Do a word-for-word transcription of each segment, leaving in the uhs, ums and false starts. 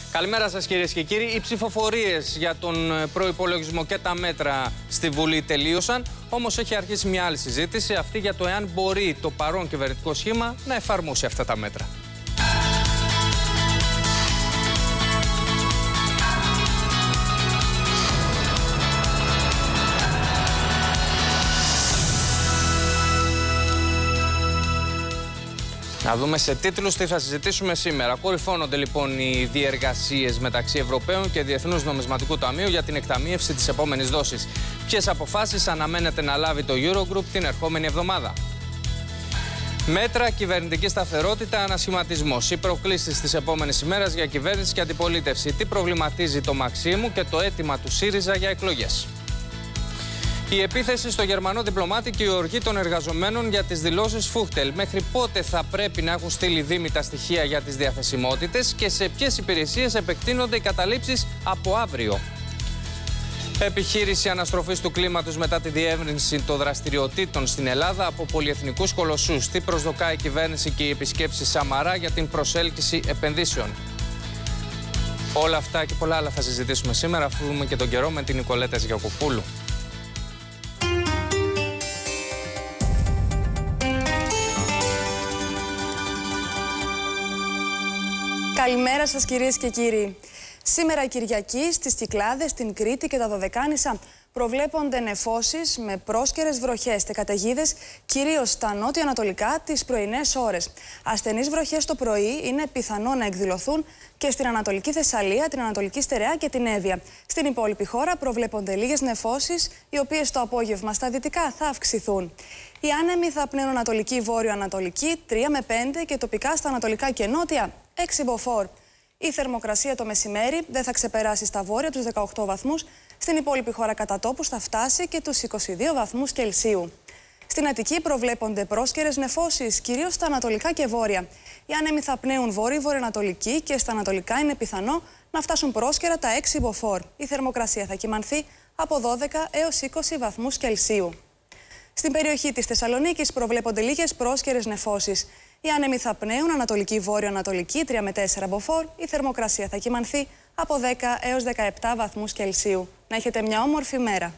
Καλημέρα σας κυρίες και κύριοι. Οι ψηφοφορίες για τον προϋπολογισμό και τα μέτρα στη Βουλή τελείωσαν. Όμως έχει αρχίσει μια άλλη συζήτηση, αυτή για το εάν μπορεί το παρόν κυβερνητικό σχήμα να εφαρμόσει αυτά τα μέτρα. Να δούμε σε τίτλους τι θα συζητήσουμε σήμερα. Κορυφώνονται λοιπόν οι διεργασίες μεταξύ Ευρωπαίων και Διεθνούς Νομισματικού Ταμείου για την εκταμείευση της επόμενης δόσης. Ποιες αποφάσεις αναμένεται να λάβει το Eurogroup την ερχόμενη εβδομάδα? Μέτρα, κυβερνητική σταθερότητα, ανασχηματισμός. Οι προκλήσεις της επόμενης ημέρας για κυβέρνηση και αντιπολίτευση. Τι προβληματίζει το Μαξίμου και το αίτημα του ΣΥΡΙΖΑ για εκλογές. Η επίθεση στο Γερμανό διπλωμάτη και η οργή των εργαζομένων για τις δηλώσεις Φούχτελ. Μέχρι πότε θα πρέπει να έχουν στείλει Δήμοι τα στοιχεία για τις διαθεσιμότητες και σε ποιες υπηρεσίες επεκτείνονται οι καταλήψεις από αύριο. Επιχείρηση αναστροφής του κλίματος μετά τη διεύρυνση των δραστηριοτήτων στην Ελλάδα από πολυεθνικούς κολοσσούς. Τι προσδοκάει η κυβέρνηση και οι επισκέψεις Σαμαρά για την προσέλκυση επενδύσεων. Όλα αυτά και πολλά άλλα θα συζητήσουμε σήμερα, αφού δούμε και τον καιρό με την Νικολέτα Ζιακοπούλου. Καλημέρα σας κυρίες και κύριοι. Σήμερα Κυριακή στις Κυκλάδες, στην Κρήτη και τα Δωδεκάνησα προβλέπονται νεφώσεις με πρόσκαιρες βροχές και καταιγίδες, κυρίως στα νότιο-ανατολικά τις πρωινές ώρες. Ασθενείς βροχές το πρωί είναι πιθανό να εκδηλωθούν και στην Ανατολική Θεσσαλία, την Ανατολική Στερεά και την Εύβοια. Στην υπόλοιπη χώρα προβλέπονται λίγες νεφώσεις, οι οποίες το απόγευμα στα δυτικά θα αυξηθούν. Οι άνεμοι θα πνέουν ανατολική, βόρειο-ανατολική, τρία με πέντε και τοπικά στα ανατολικά και νότια, έξι μποφόρ. Η θερμοκρασία το μεσημέρι δεν θα ξεπεράσει στα βόρεια τους δεκαοκτώ βαθμούς, στην υπόλοιπη χώρα κατά τόπους θα φτάσει και τους είκοσι δύο βαθμούς Κελσίου. Στην Αττική προβλέπονται πρόσκαιρες νεφώσεις, κυρίως στα ανατολικά και βόρεια. Οι άνεμοι θα πνέουν βόρειο-βορειοανατολική και στα ανατολικά είναι πιθανό να φτάσουν πρόσκαιρα τα έξι μποφόρ. Η θερμοκρασία θα κυμανθεί από δώδεκα έως είκοσι βαθμούς Κελσίου. Στην περιοχή της Θεσσαλονίκης προβλέπονται λίγες πρόσκαιρες νεφώσεις. Οι άνεμοι θα πνέουν ανατολική βόρειο-ανατολική τρία με τέσσερα μποφόρ. Η θερμοκρασία θα κυμανθεί από δέκα έως δεκαεπτά βαθμούς Κελσίου. Να έχετε μια όμορφη μέρα.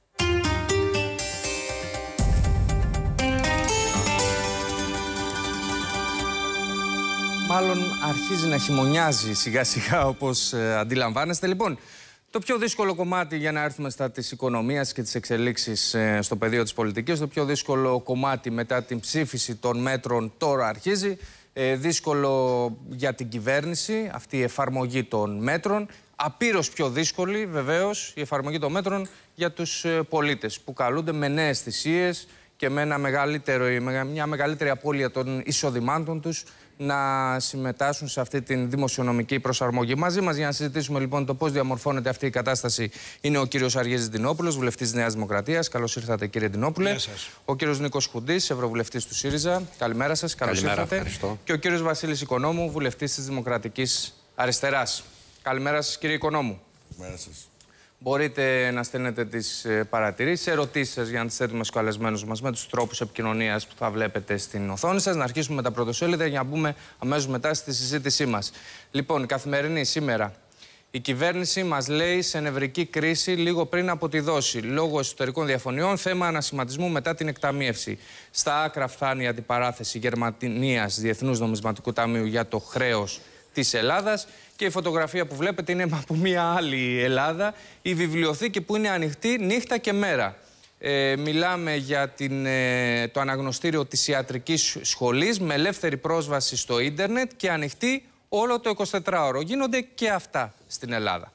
Μάλλον αρχίζει να χειμωνιάζει σιγά σιγά, όπως ε, αντιλαμβάνεστε. Λοιπόν, το πιο δύσκολο κομμάτι για να έρθουμε στα της οικονομίας και τις εξελίξεις ε, στο πεδίο της πολιτικής, το πιο δύσκολο κομμάτι μετά την ψήφιση των μέτρων τώρα αρχίζει. Ε, δύσκολο για την κυβέρνηση, αυτή η εφαρμογή των μέτρων. Απείρως πιο δύσκολη βεβαίως η εφαρμογή των μέτρων για τους ε, πολίτες που καλούνται με νέες θυσίες και με ένα μεγαλύτερο, μια μεγαλύτερη απώλεια των εισοδημάτων τους να συμμετάσχουν σε αυτή τη δημοσιονομική προσαρμογή. Μαζί μας για να συζητήσουμε λοιπόν το πώς διαμορφώνεται αυτή η κατάσταση είναι ο κύριος Αργύρης Δινόπουλος, βουλευτής της Νέας Δημοκρατίας. Καλώς ήρθατε κύριε Δινόπουλε. Γεια σας. Ο κύριος Νίκος Χουντής, ευρωβουλευτής του ΣΥΡΙΖΑ. Καλημέρα σας. Καλώς Καλημέρα, ήρθατε. ευχαριστώ. Και ο κύριος Βασίλης Οικονόμου, βουλευτής της Δημοκρατικής Αριστεράς. Καλημέρα σας κύριε Οικονόμου. Καλημέρα σας. Μπορείτε να στέλνετε τις παρατηρήσεις, ερωτήσεις σας για να τις θέτουμε στους καλεσμένους μας με τους τρόπους επικοινωνίας που θα βλέπετε στην οθόνη σας. Να αρχίσουμε με τα πρωτοσέλιδα για να μπούμε αμέσως μετά στη συζήτησή μας. Λοιπόν, καθημερινή σήμερα. Η κυβέρνηση μας λέει σε νευρική κρίση λίγο πριν από τη δόση. Λόγω εσωτερικών διαφωνιών, θέμα ανασχηματισμού μετά την εκταμείευση. Στα άκρα φτάνει η αντιπαράθεση Γερμανίας Διεθνούς Νομισματικού Ταμείου για το χρέος της Ελλάδας. Και η φωτογραφία που βλέπετε είναι από μια άλλη Ελλάδα, η βιβλιοθήκη που είναι ανοιχτή νύχτα και μέρα. Ε, μιλάμε για την, ε, το αναγνωστήριο της ιατρικής σχολής με ελεύθερη πρόσβαση στο ίντερνετ και ανοιχτή όλο το εικοσιτετράωρο. Γίνονται και αυτά στην Ελλάδα.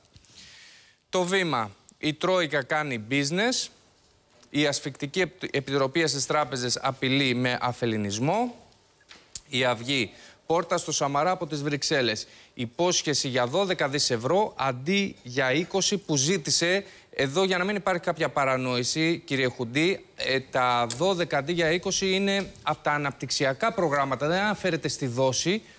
Το βήμα, η Τρόικα κάνει business, η Ασφικτική Επιτροπή στις τράπεζες απειλεί με αφελινισμό, η Αυγή πόρτα στο Σαμαρά από τις Βρυξέλλες. Υπόσχεση για δώδεκα δισεκατομμύρια ευρώ αντί για είκοσι που ζήτησε. Εδώ για να μην υπάρχει κάποια παρανόηση, κύριε Χουντή, ε, τα δώδεκα αντί για είκοσι είναι από τα αναπτυξιακά προγράμματα. Δεν αναφέρεται στη δόση,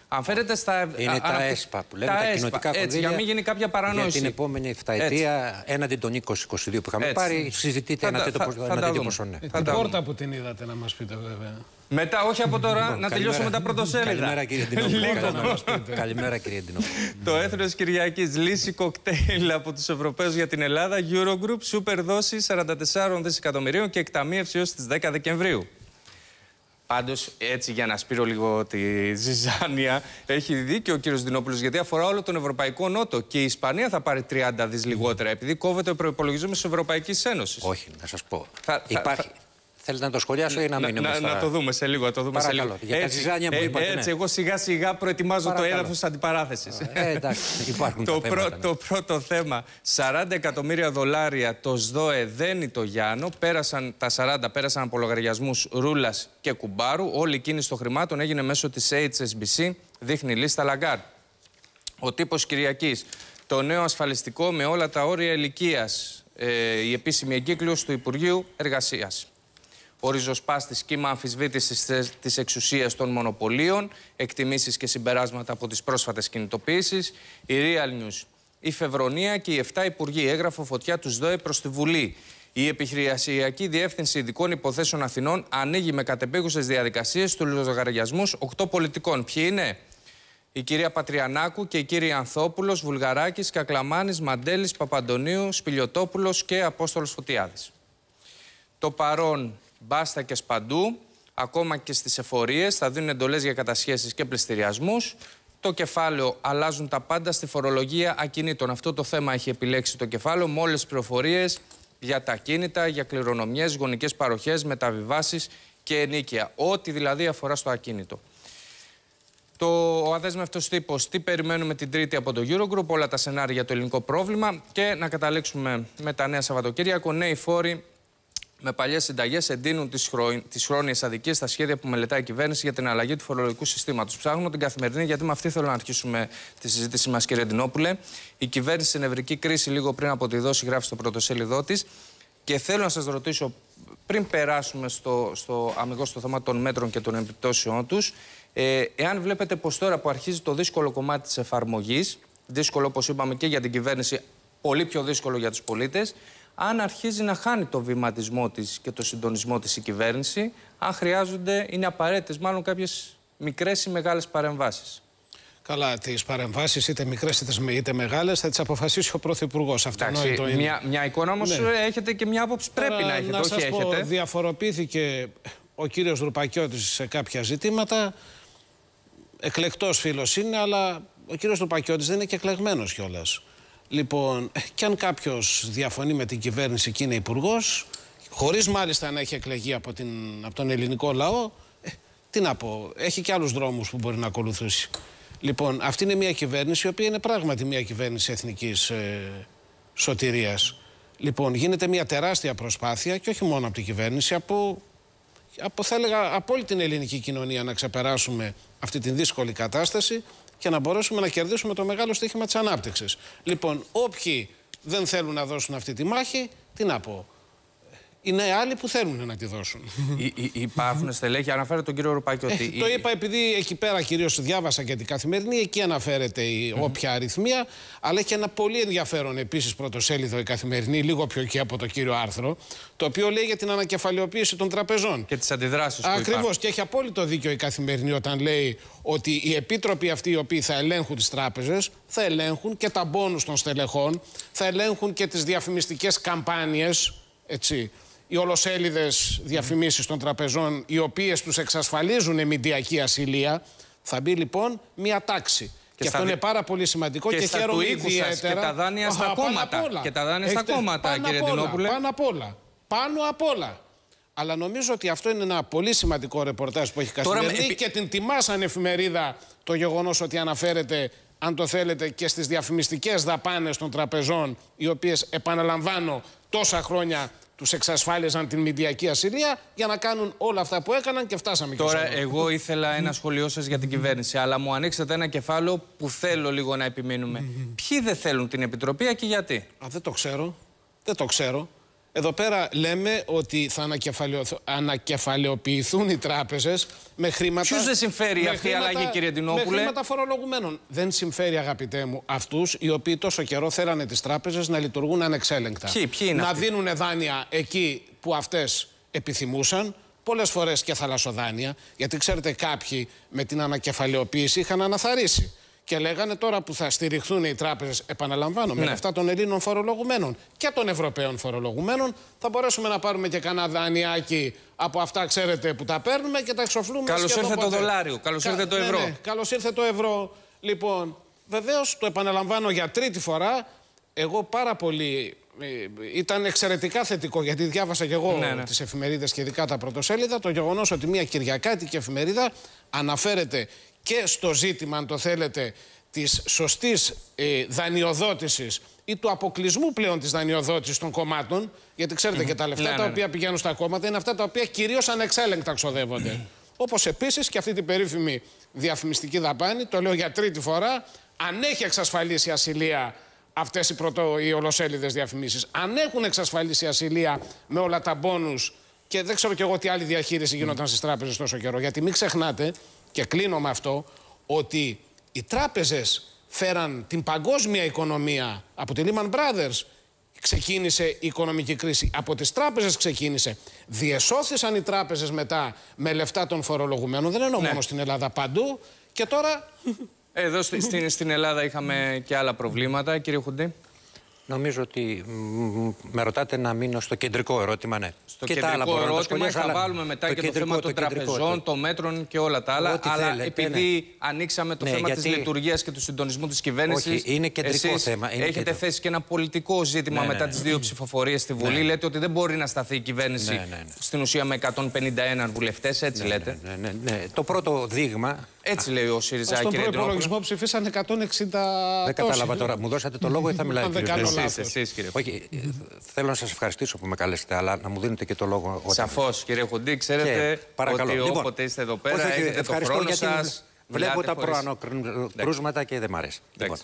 Αν φέρετε στα. Είναι α, τα ανα... ΕΣΠΑ που λέμε, τα, τα κοινοτικά κονδύλια. Έτσι, για να μην γίνει κάποια παρανόηση. Για την επόμενη εφταετία, έναντι των είκοσι είκοσι δύο που είχαμε έτσι πάρει, συζητείτε ένα τέτοιο ποσό. Ναι. Την πόρτα που την είδατε, να μας πείτε, βέβαια. Μετά, όχι από τώρα, λοιπόν, να τελειώσουμε τα πρωτοσέλιδα. Καλημέρα, κύριε Ντινόπουλο. Καλημέρα, κύριε Ντινόπουλο. Το έθνος Κυριακής, λύση κοκτέιλ από τους Ευρωπαίους για την Ελλάδα. Eurogroup, σούπερ δόση σαράντα τέσσερα δισεκατομμυρίων και εκταμείευση έως τις δέκα Δεκεμβρίου. Πάντως, έτσι για να σπείρω λίγο τη ζυζάνια, έχει δίκιο ο κύριος Δινόπουλος, γιατί αφορά όλο τον Ευρωπαϊκό Νότο. Και η Ισπανία θα πάρει τριάντα δις λιγότερα, επειδή κόβεται ο προϋπολογισμός της Ευρωπαϊκής Ένωσης. Όχι, να σας πω. Θα, Υπάρχει. Θα... Θέλετε να το σχολιάσω ή να μείνουμε να, στα... να το δούμε σε λίγο. Να το δούμε Παρακαλώ, σε λίγο. Για έτσι, τα ζυζάνια που είπατε, έτσι, ναι. εγώ σιγά σιγά προετοιμάζω Παρακαλώ. το έδαφος της αντιπαράθεσης. Ε, εντάξει, υπάρχουν το, τα πρω, θέματα, ναι. το πρώτο θέμα, σαράντα εκατομμύρια δολάρια το ΣΔΟΕ δένει το Γιάννο. Πέρασαν τα σαράντα, πέρασαν από λογαριασμούς Ρούλας και Κουμπάρου. Όλη η κίνηση των χρημάτων έγινε μέσω της έιτς ες μπι σι, δείχνει η λίστα Λαγκάρ. Ο τύπος Κυριακής, το νέο ασφαλιστικό με όλα τα όρια ηλικίας. Ε, η επίσημη εγκύκλειος του Υπουργείου Εργασίας. Ο ριζοσπάστης κύμα αμφισβήτησης της εξουσίας των μονοπωλίων, εκτιμήσεις και συμπεράσματα από τις πρόσφατες κινητοποιήσεις. Η Real News. Η Φεβρονία και οι επτά υπουργοί, έγγραφο φωτιά του ΣΔΟΕ προς τη Βουλή. Η Επιχειρησιακή Διεύθυνση Ειδικών Υποθέσεων Αθηνών ανοίγει με κατεπήγουσες διαδικασίες του λογαριασμούς οκτώ πολιτικών. Ποιοι είναι? Η κυρία Πατριανάκου και οι κύριοι Ανθόπουλος, Βουλγαράκης, Κακλαμάνης, Μαντέλης, Παπαντονίου, Σπηλιοτόπουλος και Απόστολος Φωτιάδης. Το παρόν, μπάστακες παντού, ακόμα και στις εφορίες, θα δίνουν εντολές για κατασχέσεις και πληστηριασμούς. Το κεφάλαιο, αλλάζουν τα πάντα στη φορολογία ακινήτων. Αυτό το θέμα έχει επιλέξει το κεφάλαιο με όλες τις πληροφορίες για τα ακίνητα, για κληρονομιές, γονικές παροχές, μεταβιβάσεις και ενίκεια. Ό,τι δηλαδή αφορά στο ακίνητο. Το, ο αδέσμευτος τύπος, τι περιμένουμε την Τρίτη από το Eurogroup, όλα τα σενάρια για το ελληνικό πρόβλημα και να καταλήξουμε με τα νέα Σαββατοκύριακο. Νέοι φόροι με παλιές συνταγές εντείνουν τις, χρο... τις χρόνιες αδικίες στα σχέδια που μελετάει η κυβέρνηση για την αλλαγή του φορολογικού συστήματος. Ψάχνουμε την Καθημερινή, γιατί με αυτή θέλω να αρχίσουμε τη συζήτησή μας, κύριε Ντινόπουλε. Η κυβέρνηση σε νευρική κρίση λίγο πριν από τη δόση γράφει στο πρωτοσέλιδό της. Και θέλω να σας ρωτήσω, πριν περάσουμε στο, στο αμυγός στο θέμα των μέτρων και των επιπτώσεών τους, ε, εάν βλέπετε πως τώρα που αρχίζει το δύσκολο κομμάτι της εφαρμογής, δύσκολο όπως είπαμε και για την κυβέρνηση, πολύ πιο δύσκολο για τους πολίτες, αν αρχίζει να χάνει το βηματισμό της και το συντονισμό της η κυβέρνηση, αν χρειάζονται, είναι απαραίτητες μάλλον κάποιες μικρές ή μεγάλες παρεμβάσεις. Καλά, τις παρεμβάσεις είτε μικρές είτε μεγάλες θα τις αποφασίσει ο Πρωθυπουργός. Αυτονόητο είναι. Μια, μια εικόνα όμως ναι. έχετε και μια άποψη πρέπει Τώρα, να έχετε, να όχι σας έχετε. Πω, διαφοροποιήθηκε ο κύριος Ρουπακιώτης σε κάποια ζητήματα. Εκλεκτός φίλος είναι, αλλά ο κύριος Ρουπακιώτης δεν είναι και εκλεγμένος κιόλας. Λοιπόν, κι αν κάποιος διαφωνεί με την κυβέρνηση και είναι υπουργός, χωρίς μάλιστα να έχει εκλεγεί από, την, από τον ελληνικό λαό, ε, τι να πω, έχει και άλλους δρόμους που μπορεί να ακολουθήσει. Λοιπόν, αυτή είναι μια κυβέρνηση η οποία είναι πράγματι μια κυβέρνηση εθνικής ε, σωτηρίας. Λοιπόν, γίνεται μια τεράστια προσπάθεια και όχι μόνο από την κυβέρνηση, από, από, θα έλεγα, από όλη την ελληνική κοινωνία να ξεπεράσουμε αυτή την δύσκολη κατάσταση και να μπορέσουμε να κερδίσουμε το μεγάλο στοίχημα της ανάπτυξης. Λοιπόν, όποιοι δεν θέλουν να δώσουν αυτή τη μάχη, τι να πω, είναι άλλοι που θέλουν να τη δώσουν. Υ, υ, υπάρχουν στελέχη, αναφέρεται τον κύριο Ρουπακιώτη. Ε, το είπα επειδή εκεί πέρα κυρίως διάβασα και την Καθημερινή, εκεί αναφέρεται η mm-hmm. όποια αριθμία, αλλά έχει ένα πολύ ενδιαφέρον επίσης πρωτοσέλιδο η Καθημερινή, λίγο πιο εκεί από το κύριο άρθρο, το οποίο λέει για την ανακεφαλαιοποίηση των τραπεζών. Και τις αντιδράσεις που Ακριβώς, υπάρχουν. και έχει απόλυτο δίκιο η Καθημερινή όταν λέει ότι οι επίτροποι αυτοί οι οποίοι θα ελέγχουν τις τράπεζες, θα ελέγχουν και τα μπόνους των στελεχών, θα ελέγχουν και τις διαφημιστικές καμπάνιες, έτσι, οι ολοσέλιδες διαφημίσεις των τραπεζών, οι οποίες τους εξασφαλίζουν μηντιακή ασυλία. Θα μπει λοιπόν μια τάξη. Και, και αυτό είναι πάρα πολύ σημαντικό και, και χαίρομαι ιδιαίτερα. Και τα δάνεια στα κόμματα. Και τα δάνεια στα κόμματα, κύριε Ντινόπουλε. Πάνω απ' όλα. Πάνω απ' όλα. Αλλά νομίζω ότι αυτό είναι ένα πολύ σημαντικό ρεπορτάζ που έχει Καθημερινή επί... και την τιμά σαν εφημερίδα το γεγονός ότι αναφέρεται, αν το θέλετε, και στις διαφημιστικές δαπάνες των τραπεζών, οι οποίες, επαναλαμβάνω, τόσα χρόνια τους εξασφάλιζαν την μηντιακή ασυλία για να κάνουν όλα αυτά που έκαναν και φτάσαμε και Τώρα, εγώ ήθελα ένα σχολείο σας για την κυβέρνηση, αλλά μου ανοίξατε ένα κεφάλαιο που θέλω λίγο να επιμείνουμε. Ποιοι δεν θέλουν την Επιτροπή και γιατί? Α, δεν το ξέρω. Δεν το ξέρω. Εδώ πέρα λέμε ότι θα ανακεφαλαιοποιηθούν οι τράπεζες με χρήματα. Ποιους δεν συμφέρει αυτή χρήματα, η αλλαγή, κύριε Ντινόπουλε? Με χρήματα φορολογουμένων. Δεν συμφέρει, αγαπητέ μου, αυτούς οι οποίοι τόσο καιρό θέλανε τις τράπεζες να λειτουργούν ανεξέλεγκτα. Ποιοι, ποιοι είναι να αυτοί? δίνουν δάνεια εκεί που αυτές επιθυμούσαν. Πολλές φορές και θαλασσοδάνεια. Γιατί ξέρετε, κάποιοι με την ανακεφαλαιοποίηση είχαν αναθαρρήσει. Και λέγανε τώρα που θα στηριχθούν οι τράπεζες, επαναλαμβάνω, ναι. με αυτά των Ελλήνων φορολογουμένων και των Ευρωπαίων φορολογουμένων, θα μπορέσουμε να πάρουμε και κανένα δανειάκι από αυτά, ξέρετε, που τα παίρνουμε και τα εξοφλούμε. Καλώς ήρθε το δολάριο, καλώς ήρθε το ευρώ. Ναι, ναι, καλώς ήρθε το ευρώ. Λοιπόν, βεβαίως το επαναλαμβάνω για τρίτη φορά. Εγώ πάρα πολύ. Ήταν εξαιρετικά θετικό, γιατί διάβασα και εγώ ναι, ναι. τις εφημερίδες και ειδικά τα πρωτοσέλιδα, το γεγονός ότι μια κυριακάτικη εφημερίδα αναφέρεται και στο ζήτημα, αν το θέλετε, της σωστής ε, δανειοδότησης ή του αποκλεισμού πλέον της δανειοδότησης των κομμάτων, γιατί ξέρετε mm-hmm. και τα λεφτά ναι, τα ναι. οποία πηγαίνουν στα κόμματα είναι αυτά τα οποία κυρίως ανεξέλεγκτα ξοδεύονται. Mm-hmm. Όπως επίσης και αυτή την περίφημη διαφημιστική δαπάνη, το λέω για τρίτη φορά, αν έχει εξασφαλίσει ασυλία αυτές οι, πρωτο, οι ολοσέλιδες διαφημίσεις, αν έχουν εξασφαλίσει ασυλία με όλα τα μπόνους και δεν ξέρω κι εγώ τι άλλη διαχείριση γινόταν στις τράπεζες τόσο καιρό. Γιατί μην ξεχνάτε, και κλείνω με αυτό, ότι οι τράπεζες φέραν την παγκόσμια οικονομία από τη Lehman Brothers. Ξεκίνησε η οικονομική κρίση. Από τις τράπεζες ξεκίνησε. Διεσώθησαν οι τράπεζες μετά με λεφτά των φορολογουμένων. Δεν εννοώ ναι. μόνο στην Ελλάδα, παντού. Και τώρα... Εδώ στην, στην Ελλάδα είχαμε και άλλα προβλήματα, κύριε Χουντή. Νομίζω ότι με ρωτάτε να μείνω στο κεντρικό ερώτημα, ναι. Στο και κεντρικό τα ερώτημα θα βάλουμε μετά το και κεντρικό, το θέμα των το τραπεζών, το... των μέτρων και όλα τα άλλα. Ό,τι αλλά θέλετε, επειδή ναι. ανοίξαμε το ναι, θέμα γιατί... της λειτουργίας και του συντονισμού της κυβέρνησης, όχι, είναι κεντρικό εσείς θέμα. Είναι έχετε κεντρικό. θέσει και ένα πολιτικό ζήτημα ναι, μετά ναι, τις δύο ψηφοφορίες στη Βουλή. Ναι. Λέτε ότι δεν μπορεί να σταθεί η κυβέρνηση ναι, ναι, ναι. στην ουσία με εκατόν πενήντα ένα βουλευτές, έτσι ναι, λέτε. Ναι, ναι, ναι, ναι. Το πρώτο δείγμα. Έτσι λέει ο ΣΥΡΙΖΑ, κύριε Ντινόπουλε. Στον προϋπολογισμό ψηφίσαν εκατόν εξήντα. Δεν κατάλαβα τώρα. Μου δώσατε το λόγο ή θα μιλάει ο κύριος? Όχι, θέλω να σας ευχαριστήσω που με καλέσετε, αλλά να μου δίνετε και το λόγο. Σαφώς, κύριε Χουντή, ξέρετε και, παρακαλώ. ότι λοιπόν, όποτε είστε εδώ πέρα όχι, έχετε το χρόνο σας. Βλέπω τα χωρίς... προανοκρούσματα και δεν μ' αρέσει. Λοιπόν,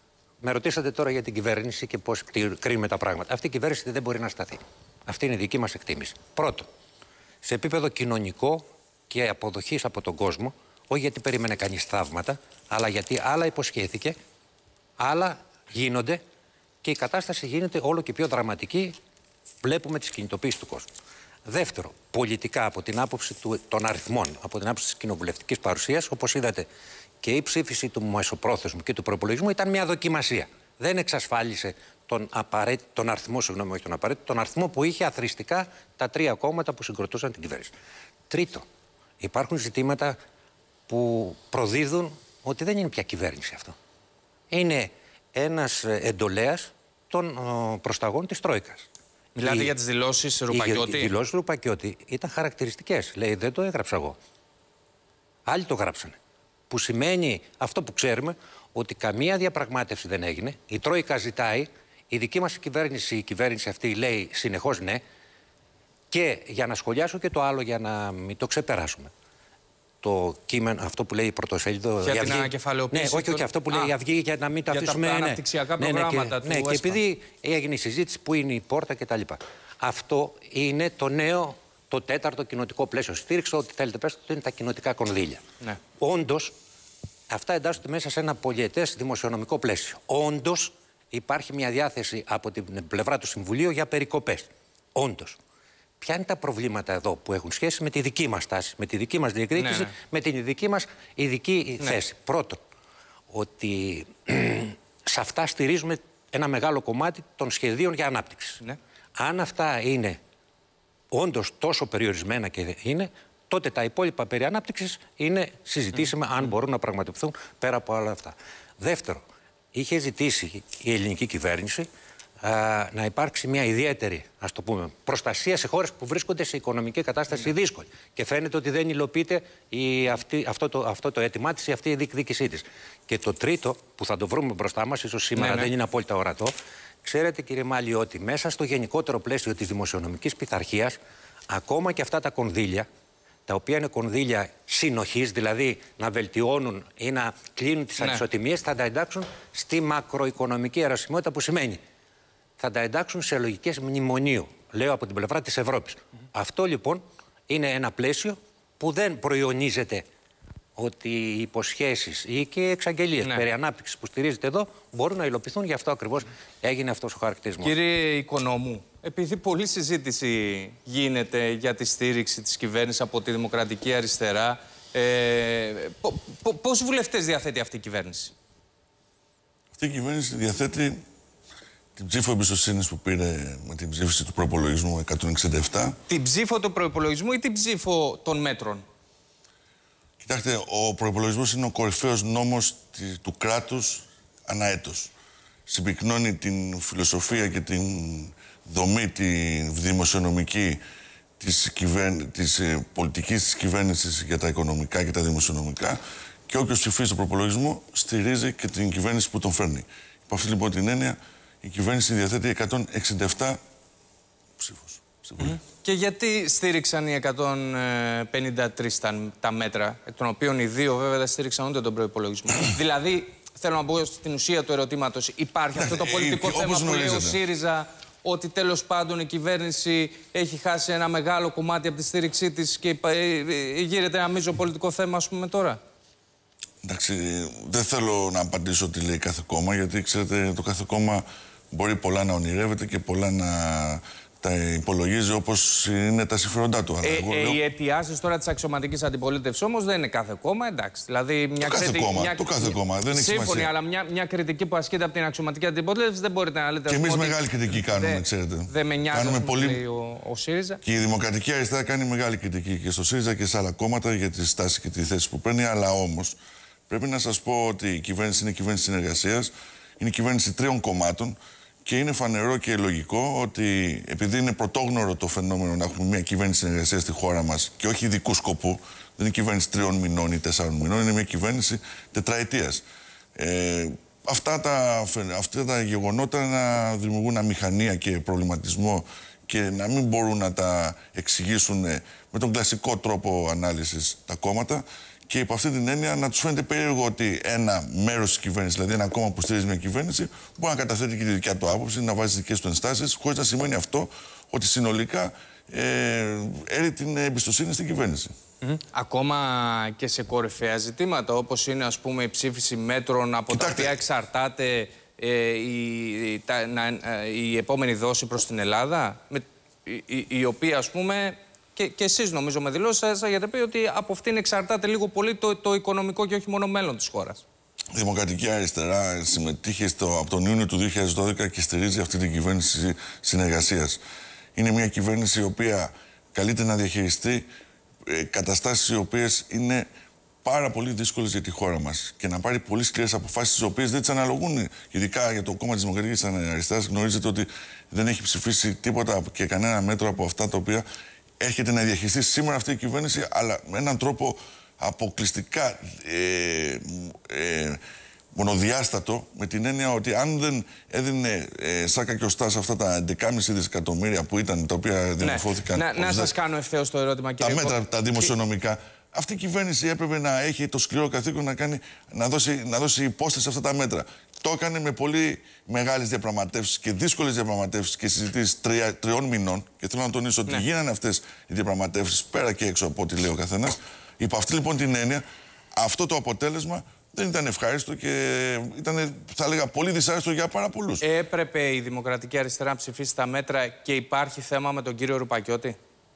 με ρωτήσατε τώρα για την κυβέρνηση και πώς κρίνουμε τα πράγματα. Αυτή η κυβέρνηση δεν μπορεί να σταθεί. Αυτή είναι η δική μας εκτίμηση. Πρώτον, σε επίπεδο κοινωνικό και αποδοχής από τον κόσμο, όχι γιατί περίμενε κανείς θαύματα, αλλά γιατί άλλα υποσχέθηκε, άλλα γίνονται. Και η κατάσταση γίνεται όλο και πιο δραματική. Βλέπουμε τις κινητοποίησεις του κόσμου. Δεύτερο, πολιτικά από την άποψη του, των αριθμών, από την άποψη της κοινοβουλευτικής παρουσίας, όπως είδατε, και η ψήφιση του μεσοπρόθεσμου και του προϋπολογισμού ήταν μια δοκιμασία. Δεν εξασφάλισε τον, απαραίτη, τον αριθμό, συγγνώμη, όχι τον απαραίτητο, τον αριθμό που είχε αθροιστικά τα τρία κόμματα που συγκροτούσαν την κυβέρνηση. Τρίτο, υπάρχουν ζητήματα που προδίδουν ότι δεν είναι πια κυβέρνηση αυτό. Είναι ένας εντολέας των ο, προσταγών της Τρόικας. Μιλάτε οι, για τις δηλώσεις Ρουπακιώτη. Οι, οι δηλώσεις Ρουπακιώτη ήταν χαρακτηριστικές. Λέει, δεν το έγραψα εγώ. Άλλοι το γράψανε. Που σημαίνει αυτό που ξέρουμε, ότι καμία διαπραγμάτευση δεν έγινε. Η Τρόικα ζητάει, η δική μας κυβέρνηση, η κυβέρνηση αυτή λέει συνεχώς ναι. Και για να σχολιάσω και το άλλο, για να μην το ξεπεράσουμε. Το κείμενο, αυτό που λέει η πρωτοσέλιδο. Για την ανακεφαλαιοποίηση. Ναι, όχι, όχι, αυτό που λέει η Αυγή, για να μην τα αφήσουμε. Για τα αναπτυξιακά ναι, προγράμματα ναι, και, του ναι, και επειδή έγινε η συζήτηση που είναι η πόρτα κτλ. Αυτό είναι το νέο, το τέταρτο κοινοτικό πλαίσιο. Στήριξε ό,τι θέλετε, πέστε ότι είναι τα κοινοτικά κονδύλια. Ναι. Όντως, αυτά εντάσσονται μέσα σε ένα πολυετές δημοσιονομικό πλαίσιο. Όντως, υπάρχει μια διάθεση από την πλευρά του Συμβουλίου για περικοπές. Όντως. Ποια είναι τα προβλήματα εδώ που έχουν σχέση με τη δική μας τάση, με τη δική μας διεκδίκηση, ναι, ναι. με την δική μας ειδική ναι. θέση. Πρώτον, ότι σε αυτά στηρίζουμε ένα μεγάλο κομμάτι των σχεδίων για ανάπτυξη. Ναι. Αν αυτά είναι όντως τόσο περιορισμένα και είναι, τότε τα υπόλοιπα περί ανάπτυξης είναι συζητήσιμα mm. αν μπορούν να πραγματοποιηθούν πέρα από όλα αυτά. Δεύτερο, είχε ζητήσει η ελληνική κυβέρνηση α, να υπάρξει μια ιδιαίτερη, ας το πούμε, προστασία σε χώρες που βρίσκονται σε οικονομική κατάσταση mm. δύσκολη. Και φαίνεται ότι δεν υλοποιείται η, αυτή, αυτό, το, αυτό το αίτημά της ή αυτή η διεκδίκησή της. Και το τρίτο, που θα το βρούμε μπροστά μας, ίσως σήμερα ναι, δεν ναι. είναι απόλυτα ορατό, ξέρετε κύριε Μάλη ότι μέσα στο γενικότερο πλαίσιο της δημοσιονομικής πειθαρχίας, ακόμα και αυτά τα κονδύλια, τα οποία είναι κονδύλια συνοχής, δηλαδή να βελτιώνουν ή να κλείνουν τις ναι. ανισοτιμίες, θα τα εντάξουν στη μακροοικονομική αιρεσιμότητα, που σημαίνει θα τα εντάξουν σε λογικές μνημονίου. Λέω από την πλευρά της Ευρώπης. Mm-hmm. Αυτό λοιπόν είναι ένα πλαίσιο που δεν προϊονίζεται ότι οι υποσχέσεις ή και οι εξαγγελίες ναι. περί ανάπτυξης που στηρίζεται εδώ μπορούν να υλοποιηθούν. Γι' αυτό ακριβώς έγινε αυτός ο χαρακτηρισμός. Κύριε Οικονόμου, επειδή πολλή συζήτηση γίνεται για τη στήριξη της κυβέρνησης από τη Δημοκρατική Αριστερά, ε, πόσοι βουλευτές διαθέτει αυτή η κυβέρνηση? Αυτή η κυβέρνηση διαθέτει την ψήφο εμπιστοσύνης που πήρε με την ψήφιση του προϋπολογισμού εκατόν εξήντα επτά. Την ψήφο του προϋπολογισμού ή την ψήφο των μέτρων? Κοιτάξτε, ο προϋπολογισμός είναι ο κορυφαίος νόμος του κράτους ανά έτος. Συμπυκνώνει την φιλοσοφία και την δομή, τη δημοσιονομική της, κυβέρν... της ε, πολιτικής της κυβέρνησης για τα οικονομικά και τα δημοσιονομικά, και όποιος ψηφίζει τον προϋπολογισμό στηρίζει και την κυβέρνηση που τον φέρνει. Υπό αυτή λοιπόν την έννοια, η κυβέρνηση διαθέτει εκατόν εξήντα επτά ψήφους. Mm. Και γιατί στήριξαν οι εκατόν πενήντα τρία τα, τα μέτρα, εκ των οποίων οι δύο βέβαια δεν στήριξαν ούτε τον προϋπολογισμό? Δηλαδή, θέλω να μπω στην ουσία του ερωτήματος, υπάρχει αυτό το πολιτικό θέμα που λέει ο ΣΥΡΙΖΑ, ότι τέλος πάντων η κυβέρνηση έχει χάσει ένα μεγάλο κομμάτι από τη στήριξή της και γύρεται ένα μείζο πολιτικό θέμα, ας πούμε, τώρα? Εντάξει, δεν θέλω να απαντήσω τι λέει κάθε κόμμα, γιατί ξέρετε, το κάθε κόμμα μπορεί πολλά να ονειρεύεται και πολλά να τα υπολογίζει όπως είναι τα συμφέροντά του. Ε, ε, λέω... Οι αιτιάσεις τώρα της αξιωματικής αντιπολίτευσης όμως δεν είναι κάθε κόμμα, εντάξει. Δηλαδή, μια το, κάθε κρίτη... κόμμα, μια... το κάθε κόμμα, δεν έχει Σύμφωνοι, σημασία. αλλά μια, μια κριτική που ασκείται από την αξιωματική αντιπολίτευση δεν μπορείτε να λέτε... Και εμείς ότι... μεγάλη κριτική κάνουμε, δε, ξέρετε. Δεν με νοιάζει, κάνουμε πολύ... λέει ο, ο ΣΥΡΙΖΑ. Και η Δημοκρατική Αριστερά κάνει μεγάλη κριτική και στο ΣΥΡΙΖΑ και σε άλλα κόμματα για τη στάση και τη θέση που παίρνει, αλλά όμως πρέπει να σας πω ότι η κυβέρνηση είναι κυβέρνηση συνεργασίας, είναι κυβέρνηση τριών κομμάτων. Και είναι φανερό και λογικό ότι επειδή είναι πρωτόγνωρο το φαινόμενο να έχουμε μια κυβέρνηση συνεργασίας στη χώρα μας και όχι ειδικού σκοπού, δεν είναι κυβέρνηση τριών μηνών ή τεσσάρων μηνών, είναι μια κυβέρνηση τετραετίας. Ε, αυτά, τα, αυτά τα γεγονότα να δημιουργούν αμηχανία και προβληματισμό και να μην μπορούν να τα εξηγήσουν με τον κλασικό τρόπο ανάλυσης τα κόμματα. Και υπό αυτή την έννοια να τους φαίνεται περίεργο ότι ένα μέρος της κυβέρνησης, δηλαδή ένα κόμμα που στηρίζει μια κυβέρνηση, μπορεί να καταθέτει και τη δικιά του άποψη, να βάζει τις δικές του ενστάσεις, χωρίς να σημαίνει αυτό ότι συνολικά ε, έρει την εμπιστοσύνη στην κυβέρνηση. Mm-hmm. Ακόμα και σε κορυφαία ζητήματα, όπως είναι, ας πούμε, η ψήφιση μέτρων από Κοιτάξτε. τα οποία εξαρτάται ε, η, τα, να, η επόμενη δόση προς την Ελλάδα, με, η, η οποία, ας πούμε... Και, και εσείς νομίζω με δηλώσεις σας έχετε πει ότι από αυτήν εξαρτάται λίγο πολύ το, το οικονομικό και όχι μόνο μέλλον της χώρας. Η Δημοκρατική Αριστερά συμμετείχε στο, από τον Ιούνιο του δύο χιλιάδες δώδεκα και στηρίζει αυτή την κυβέρνηση συνεργασίας. Είναι μια κυβέρνηση η οποία καλείται να διαχειριστεί ε, καταστάσεις οι οποίες είναι πάρα πολύ δύσκολες για τη χώρα μας και να πάρει πολύ σκληρές αποφάσεις τις οποίες δεν τις αναλογούν. Ειδικά για το κόμμα της Δημοκρατικής Αριστεράς γνωρίζετε ότι δεν έχει ψηφίσει τίποτα και κανένα μέτρο από αυτά τα οποία έρχεται να διαχειριστεί σήμερα αυτή η κυβέρνηση, αλλά με έναν τρόπο αποκλειστικά ε, ε, μονοδιάστατο, με την έννοια ότι αν δεν έδινε ε, σάκα και οστά σε αυτά τα έντεκα κόμμα πέντε δισεκατομμύρια που ήταν, τα οποία διαμορφώθηκαν... Ναι. Να, να σας κάνω ευθέως το ερώτημα, κύριε. Τα μέτρα, τα δημοσιονομικά. Και... Αυτή η κυβέρνηση έπρεπε να έχει το σκληρό καθήκον να, κάνει, να, δώσει, να δώσει υπόσταση σε αυτά τα μέτρα. Το έκανε με πολύ μεγάλες διαπραγματεύσεις και δύσκολες διαπραγματεύσεις και συζητήσεις τρια, τριών μηνών. Και θέλω να τονίσω ότι ναι. γίνανε αυτές οι διαπραγματεύσεις πέρα και έξω από ό,τι λέει ο καθένας. Υπό αυτή λοιπόν την έννοια, αυτό το αποτέλεσμα δεν ήταν ευχάριστο και ήταν, θα έλεγα, πολύ δυσάρεστο για πάρα πολλούς. Έπρεπε η Δημοκρατική Αριστερά να ψηφίσει τα μέτρα και υπάρχει θέμα με τον κύριο Ρουπακιώτη?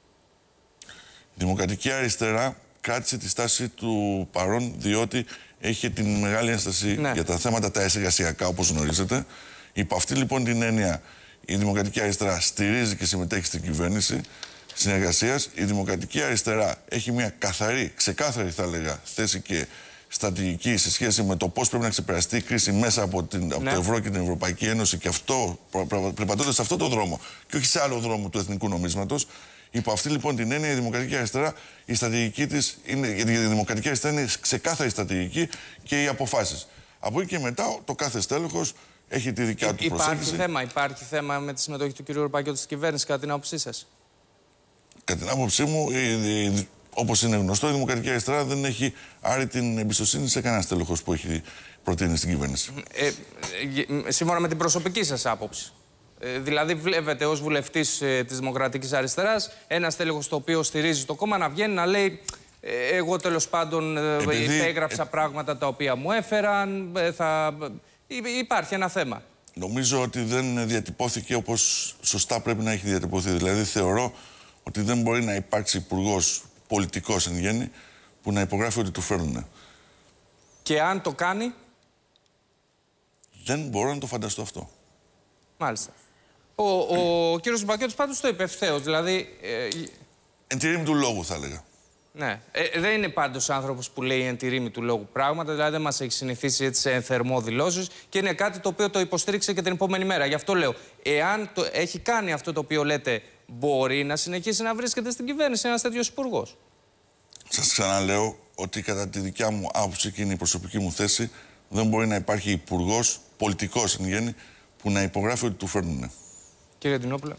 Η Δημοκρατική Αριστερά κράτησε τη στάση του παρόν, διότι έχει την μεγάλη ένσταση ναι. για τα θέματα τα εργασιακά, όπως γνωρίζετε. Υπό αυτή λοιπόν την έννοια, η Δημοκρατική Αριστερά στηρίζει και συμμετέχει στην κυβέρνηση συνεργασίας. Η Δημοκρατική Αριστερά έχει μια καθαρή, ξεκάθαρη θα έλεγα, θέση και στρατηγική σε σχέση με το πώς πρέπει να ξεπεραστεί η κρίση μέσα από, την, ναι. από το ευρώ και την Ευρωπαϊκή Ένωση και αυτό, περπατώντας σε αυτό το δρόμο και όχι σε άλλο δρόμο του εθνικού νομίσματος. Υπό αυτή λοιπόν την έννοια, η Δημοκρατική Αριστερά, η στρατηγική της είναι, η Δημοκρατική Αριστερά είναι ξεκάθαρη στρατηγική και οι αποφάσεις. Από εκεί και μετά, το κάθε στέλεχος έχει τη δικιά του προσέγγιση. Υπάρχει θέμα, υπάρχει θέμα με τη συμμετοχή του κ. Ρουπακιώτη στην κυβέρνηση, κατά την άποψή σας? Κατά την άποψή μου, η, η, όπως είναι γνωστό, η Δημοκρατική Αριστερά δεν έχει άρει την εμπιστοσύνη σε κανένα στέλεχος που έχει προτείνει στην κυβέρνηση. Ε, ε, σύμφωνα με την προσωπική σας άποψη. Ε, δηλαδή, βλέπετε ως βουλευτής ε, της Δημοκρατικής Αριστεράς ένα στέλεχος το οποίο στηρίζει το κόμμα να βγαίνει να λέει ε, εγώ τέλος πάντων ε, Επειδή... υπέγραψα ε... πράγματα τα οποία μου έφεραν. Ε, θα... Υ, υπάρχει ένα θέμα. Νομίζω ότι δεν διατυπώθηκε όπως σωστά πρέπει να έχει διατυπωθεί. Δηλαδή, θεωρώ ότι δεν μπορεί να υπάρξει υπουργός πολιτικός εν γέννη που να υπογράφει ότι του φέρνουνε. Και αν το κάνει. Δεν μπορώ να το φανταστώ αυτό. Μάλιστα. Ο, ο, ο κύριος Ζουρμπακιώτης πάντως το είπε ευθέως, δηλαδή... Ε, εν τη ρήμη του λόγου, θα έλεγα. Ναι. Ε, δεν είναι πάντως άνθρωπος που λέει εν τη ρήμη του λόγου πράγματα, δηλαδή δεν μας έχει συνηθίσει έτσι σε θερμό δηλώσεις και είναι κάτι το οποίο το υποστήριξε και την επόμενη μέρα. Γι' αυτό λέω, εάν το έχει κάνει αυτό το οποίο λέτε, μπορεί να συνεχίσει να βρίσκεται στην κυβέρνηση ένας τέτοιος υπουργός. Σας ξαναλέω ότι κατά τη δικιά μου άποψη και είναι η προσωπική μου θέση, δεν μπορεί να υπάρχει υπουργός, πολιτικός εν γέννη, που να υπογράφει ότι του φέρνουνε. Κύριε Ντινόπουλε.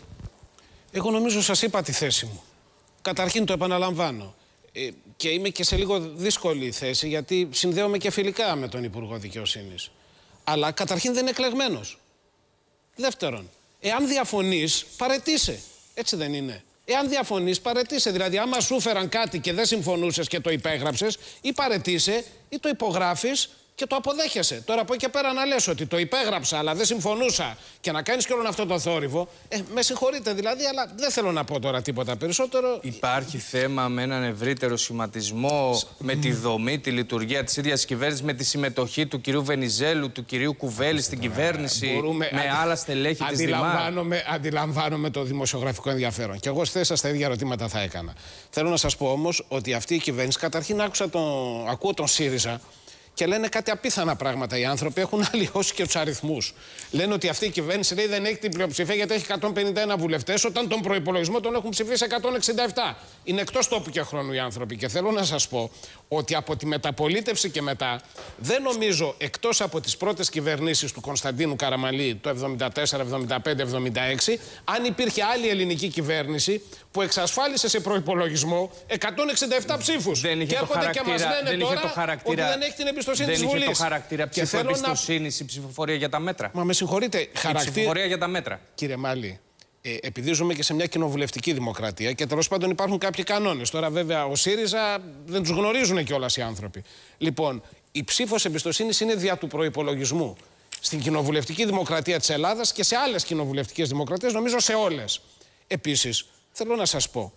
Εγώ νομίζω σας είπα τη θέση μου. Καταρχήν το επαναλαμβάνω. Ε, και είμαι και σε λίγο δύσκολη θέση, γιατί συνδέομαι και φιλικά με τον Υπουργό Δικαιοσύνης. Αλλά καταρχήν δεν είναι εκλεγμένος. Δεύτερον, εάν διαφωνείς, παραιτήσαι. Έτσι δεν είναι? Εάν διαφωνείς, παραιτήσαι. Δηλαδή, άμα σου φέραν κάτι και δεν συμφωνούσες και το υπέγραψες, ή παραιτήσαι ή το υπογράφεις και το αποδέχεσαι. Τώρα από εκεί και πέρα να λες ότι το υπέγραψα, αλλά δεν συμφωνούσα και να κάνεις και όλον αυτό το θόρυβο. Ε, με συγχωρείτε δηλαδή, αλλά δεν θέλω να πω τώρα τίποτα περισσότερο. Υπάρχει θέμα με έναν ευρύτερο σχηματισμό, Σ... με τη δομή, τη λειτουργία της ίδιας κυβέρνησης, με τη συμμετοχή του κυρίου Βενιζέλου, του κυρίου Κουβέλη στην κυβέρνηση, Μπορούμε... με αντι... άλλα στελέχη της ΔΙΜΑ. Αντιλαμβάνομαι το δημοσιογραφικό ενδιαφέρον. Και εγώ στη θέση σας τα ίδια ερωτήματα θα έκανα. Θέλω να σας πω όμως ότι αυτή η κυβέρνηση, καταρχήν άκουσα τον... ακούω τον ΣΥΡΙΖΑ. Και λένε κάτι απίθανα πράγματα. Οι άνθρωποι έχουν αλλοιώσει και τους αριθμούς. Λένε ότι αυτή η κυβέρνηση λέει, δεν έχει την πλειοψηφία γιατί έχει εκατόν πενήντα ένα βουλευτές, όταν τον προϋπολογισμό τον έχουν ψηφίσει εκατόν εξήντα επτά. Είναι εκτός τόπου και χρόνου οι άνθρωποι. Και θέλω να σας πω ότι από τη μεταπολίτευση και μετά, δεν νομίζω, εκτός από τις πρώτες κυβερνήσεις του Κωνσταντίνου Καραμανλή το εβδομήντα τέσσερα, εβδομήντα πέντε, εβδομήντα έξι, αν υπήρχε άλλη ελληνική κυβέρνηση που εξασφάλισε σε προϋπολογισμό εκατόν εξήντα επτά ψήφους. Δεν είχε και το χαρακτήρα, και μας λένε δεν τώρα είχε το χαρακτήρα, ότι δεν έχει την εμπιστοσύνη δεν της είχε Βουλής. το χαρακτήρα ψήφου εμπιστοσύνης η ψηφοφορία για τα μέτρα. Μα με συγχωρείτε, χαρακτήρα... Η ψηφοφορία για τα μέτρα. Κύριε Μάλη, ε, επειδή ζούμε και σε μια κοινοβουλευτική δημοκρατία και τέλος πάντων υπάρχουν κάποιοι κανόνες. Τώρα βέβαια ο ΣΥΡΙΖΑ δεν τους γνωρίζουν κιόλας οι άνθρωποι. Λοιπόν, η ψήφος εμπιστοσύνης είναι δια του προϋπολογισμού. Στην κοινοβουλευτική δημοκρατία της Ελλάδας και σε άλλες κοινοβουλευτικές δημοκρατίες, νομίζω σε όλες. Επίσης, θέλω να σας πω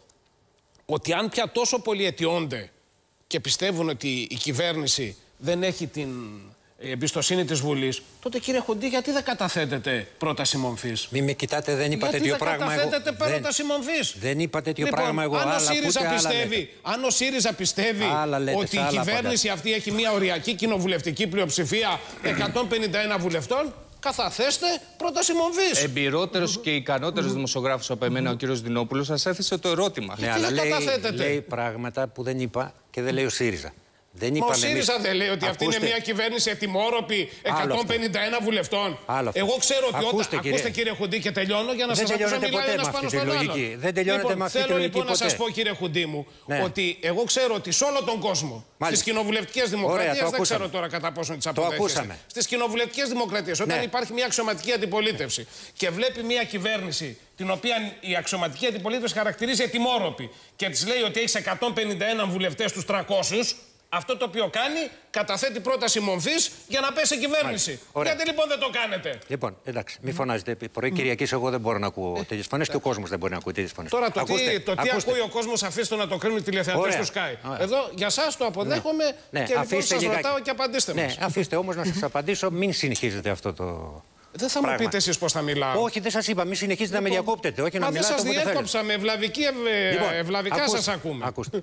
ότι αν πια τόσο πολλοί αιτιώνται και πιστεύουν ότι η κυβέρνηση δεν έχει την εμπιστοσύνη της Βουλής, τότε κύριε Χουντή, γιατί δεν καταθέτετε πρόταση μομφής? Μην με κοιτάτε, δεν είπα γιατί τέτοιο πράγμα. Γιατί δεν καταθέτετε εγώ... πρόταση δεν... μομφής? Δεν είπα τέτοιο λοιπόν, πράγμα εγώ. Αν ο, άλλα ΣΥΡΙΖΑ ακούτε, πιστεύει, αν ο ΣΥΡΙΖΑ πιστεύει λέτε, ότι η κυβέρνηση πάντα. αυτή έχει μια οριακή κοινοβουλευτική πλειοψηφία εκατόν πενήντα ένα βουλευτών, καθαθέστε πρόταση μομφής. Εμπειρότερος και ικανότερος δημοσιογράφος από εμένα, ο κύριος Δινόπουλος, σας έθεσε το ερώτημα. Ναι, αλλά λέει, λέει πράγματα που δεν είπα και δεν λέει ο ΣΥΡΙΖΑ. Δεν Μα ο ΣΥΡΙΖΑ εμείς... δεν λέει ότι Ακούστε... αυτή είναι μια κυβέρνηση ετοιμόρροπη εκατόν πενήντα ένα βουλευτών. Εγώ ξέρω ότι Ακούστε, όταν. κύριε... Ακούστε κύριε Χουντή και τελειώνω για να σας ακούσω να μιλάει ένας πάνω στον άλλον. Δεν τελειώνετε λοιπόν, με αυτή τη θέλω λογική λοιπόν ποτέ. να σας πω κύριε Χουντή μου ναι. ότι εγώ ξέρω ότι σε όλο τον κόσμο στις κοινοβουλευτικές δημοκρατίες, δεν ξέρω τώρα κατά πόσο τις αποδέχεστε. Στις κοινοβουλευτικές δημοκρατίες, όταν υπάρχει μια αξιωματική αντιπολίτευση και βλέπει μια κυβέρνηση την οποία η αξιωματική αντιπολίτευση χαρακτηρίζει ετοιμόρροπη και της λέει ότι έχει εκατόν πενήντα ένα βουλευτές στους τριακόσιους. Αυτό το οποίο κάνει, καταθέτει πρόταση μομφής για να πέσει η κυβέρνηση. Γιατί λοιπόν δεν το κάνετε? Λοιπόν, εντάξει, μην φωνάζετε. Πρωί Κυριακής εγώ δεν μπορώ να ακούω τέτοιες φωνές και ο κόσμος δεν μπορεί να ακούει τέτοιες φωνές. Τώρα το ακούστε, τι, το τι ακούει ο κόσμος, αφήστε να το κρίνουν οι τηλεθεατές του Sky. Εδώ για σας το αποδέχομαι ναι. και ναι, λοιπόν σας λιγάκι. ρωτάω και απαντήστε ναι, μας. Αφήστε όμως να σας απαντήσω, μην συνεχίζετε αυτό το. Δεν θα πράγμα. μου πείτε εσείς πώς θα μιλάω. Όχι, δεν σας είπα, μην συνεχίζετε λοιπόν, να με διακόπτετε. Όχι, μα να δεν σας διέκοψα με ευλαβική, ευ... λοιπόν, ευλαβικά ακούστε, σας ακούμε. Ακούστε.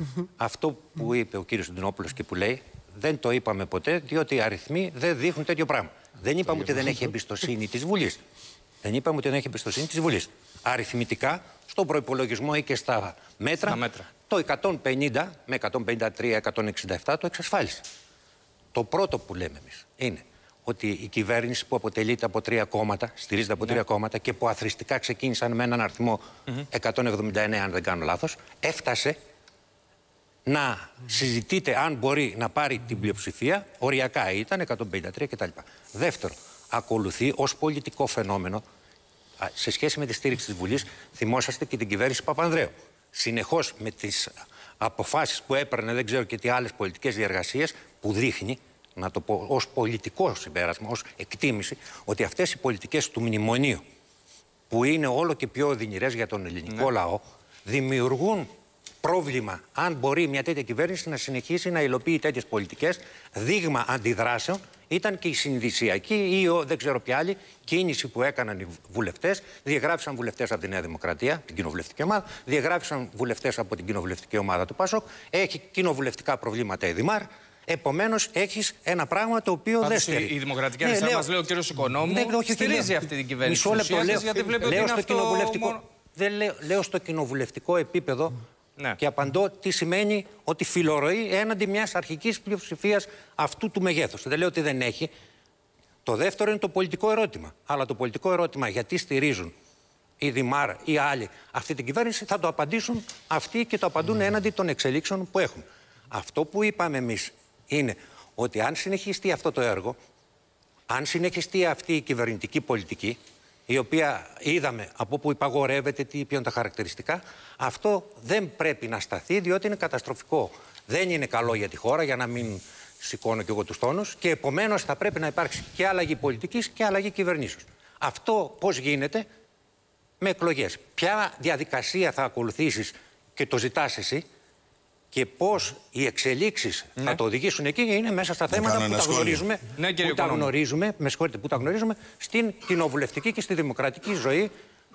Αυτό που είπε ο κύριος Ντινόπουλος και που λέει, δεν το είπαμε ποτέ, διότι οι αριθμοί δεν δείχνουν τέτοιο πράγμα. Δεν είπαμε ότι δεν έχει εμπιστοσύνη της Βουλής. Δεν είπαμε ότι δεν έχει εμπιστοσύνη της Βουλής. Αριθμητικά, στον προϋπολογισμό ή και στα μέτρα, στα μέτρα. το εκατόν πενήντα με εκατόν πενήντα τρία εκατόν εξήντα επτά το εξασφάλισε. Το πρώτο που λέμε εμείς είναι ότι η κυβέρνηση που αποτελείται από τρία κόμματα, στηρίζεται από ναι. τρία κόμματα και που αθροιστικά ξεκίνησαν με έναν αριθμό mm-hmm. εκατόν εβδομήντα εννέα, αν δεν κάνω λάθος, έφτασε να mm-hmm. συζητείτε αν μπορεί να πάρει την πλειοψηφία, οριακά ήταν εκατόν πενήντα τρία κτλ. Δεύτερο, ακολουθεί ως πολιτικό φαινόμενο σε σχέση με τη στήριξη της Βουλής, θυμόσαστε και την κυβέρνηση Παπανδρέου. Συνεχώς με τις αποφάσεις που έπαιρνε, δεν ξέρω και τι άλλες πολιτικές διεργασίες, που δείχνει, να το πω ως πολιτικό συμπέρασμα, ως εκτίμηση, ότι αυτές οι πολιτικές του μνημονίου, που είναι όλο και πιο οδυνηρές για τον ελληνικό ναι. λαό, δημιουργούν πρόβλημα αν μπορεί μια τέτοια κυβέρνηση να συνεχίσει να υλοποιεί τέτοιες πολιτικές. Δείγμα αντιδράσεων ήταν και η συνειδησιακή ή ο, δεν ξέρω ποια άλλη κίνηση που έκαναν οι βουλευτές. Διαγράφησαν βουλευτές από τη Νέα Δημοκρατία, την κοινοβουλευτική ομάδα, διαγράφησαν βουλευτές από την κοινοβουλευτική ομάδα του ΠΑΣΟΚ. Έχει κοινοβουλευτικά προβλήματα η Δημάρ. Επομένως, έχεις ένα πράγμα το οποίο Πάντως, δεν στηρίζει. Η Δημοκρατική Αριστερά, ναι, μας λέει ο κύριος Οικονόμου, ναι, όχι, στηρίζει λέω, αυτή την κυβέρνηση. Μισό λεπτό, λέω, γιατί βλέπει ότι λέω είναι στο αυτό κοινοβουλευτικό. μόνο... Δεν λέω, λέω στο κοινοβουλευτικό επίπεδο ναι. και απαντώ τι σημαίνει ότι φιλορροεί έναντι μιας αρχικής πλειοψηφίας αυτού του μεγέθους. Δεν λέω ότι δεν έχει. Το δεύτερο είναι το πολιτικό ερώτημα. Αλλά το πολιτικό ερώτημα γιατί στηρίζουν η Δημάρ ή άλλοι αυτή την κυβέρνηση θα το απαντήσουν αυτοί και το απαντούν έναντι των εξελίξεων που έχουν. Αυτό που είπαμε εμείς είναι ότι αν συνεχιστεί αυτό το έργο, αν συνεχιστεί αυτή η κυβερνητική πολιτική, η οποία είδαμε από που υπαγορεύεται, τι ποιον τα χαρακτηριστικά, αυτό δεν πρέπει να σταθεί, διότι είναι καταστροφικό. Δεν είναι καλό για τη χώρα, για να μην σηκώνω κι εγώ τους τόνους, και επομένως θα πρέπει να υπάρξει και αλλαγή πολιτικής και αλλαγή κυβερνήσεως. Αυτό πώς γίνεται? Με εκλογές. Ποια διαδικασία θα ακολουθήσεις και το ζητάς εσύ, και πώς οι εξελίξεις ναι. θα το οδηγήσουν εκεί, είναι μέσα στα θέματα που τα, γνωρίζουμε, ναι, που τα γνωρίζουμε, με συγχωρείτε, που τα γνωρίζουμε στην κοινοβουλευτική και στη δημοκρατική ζωή.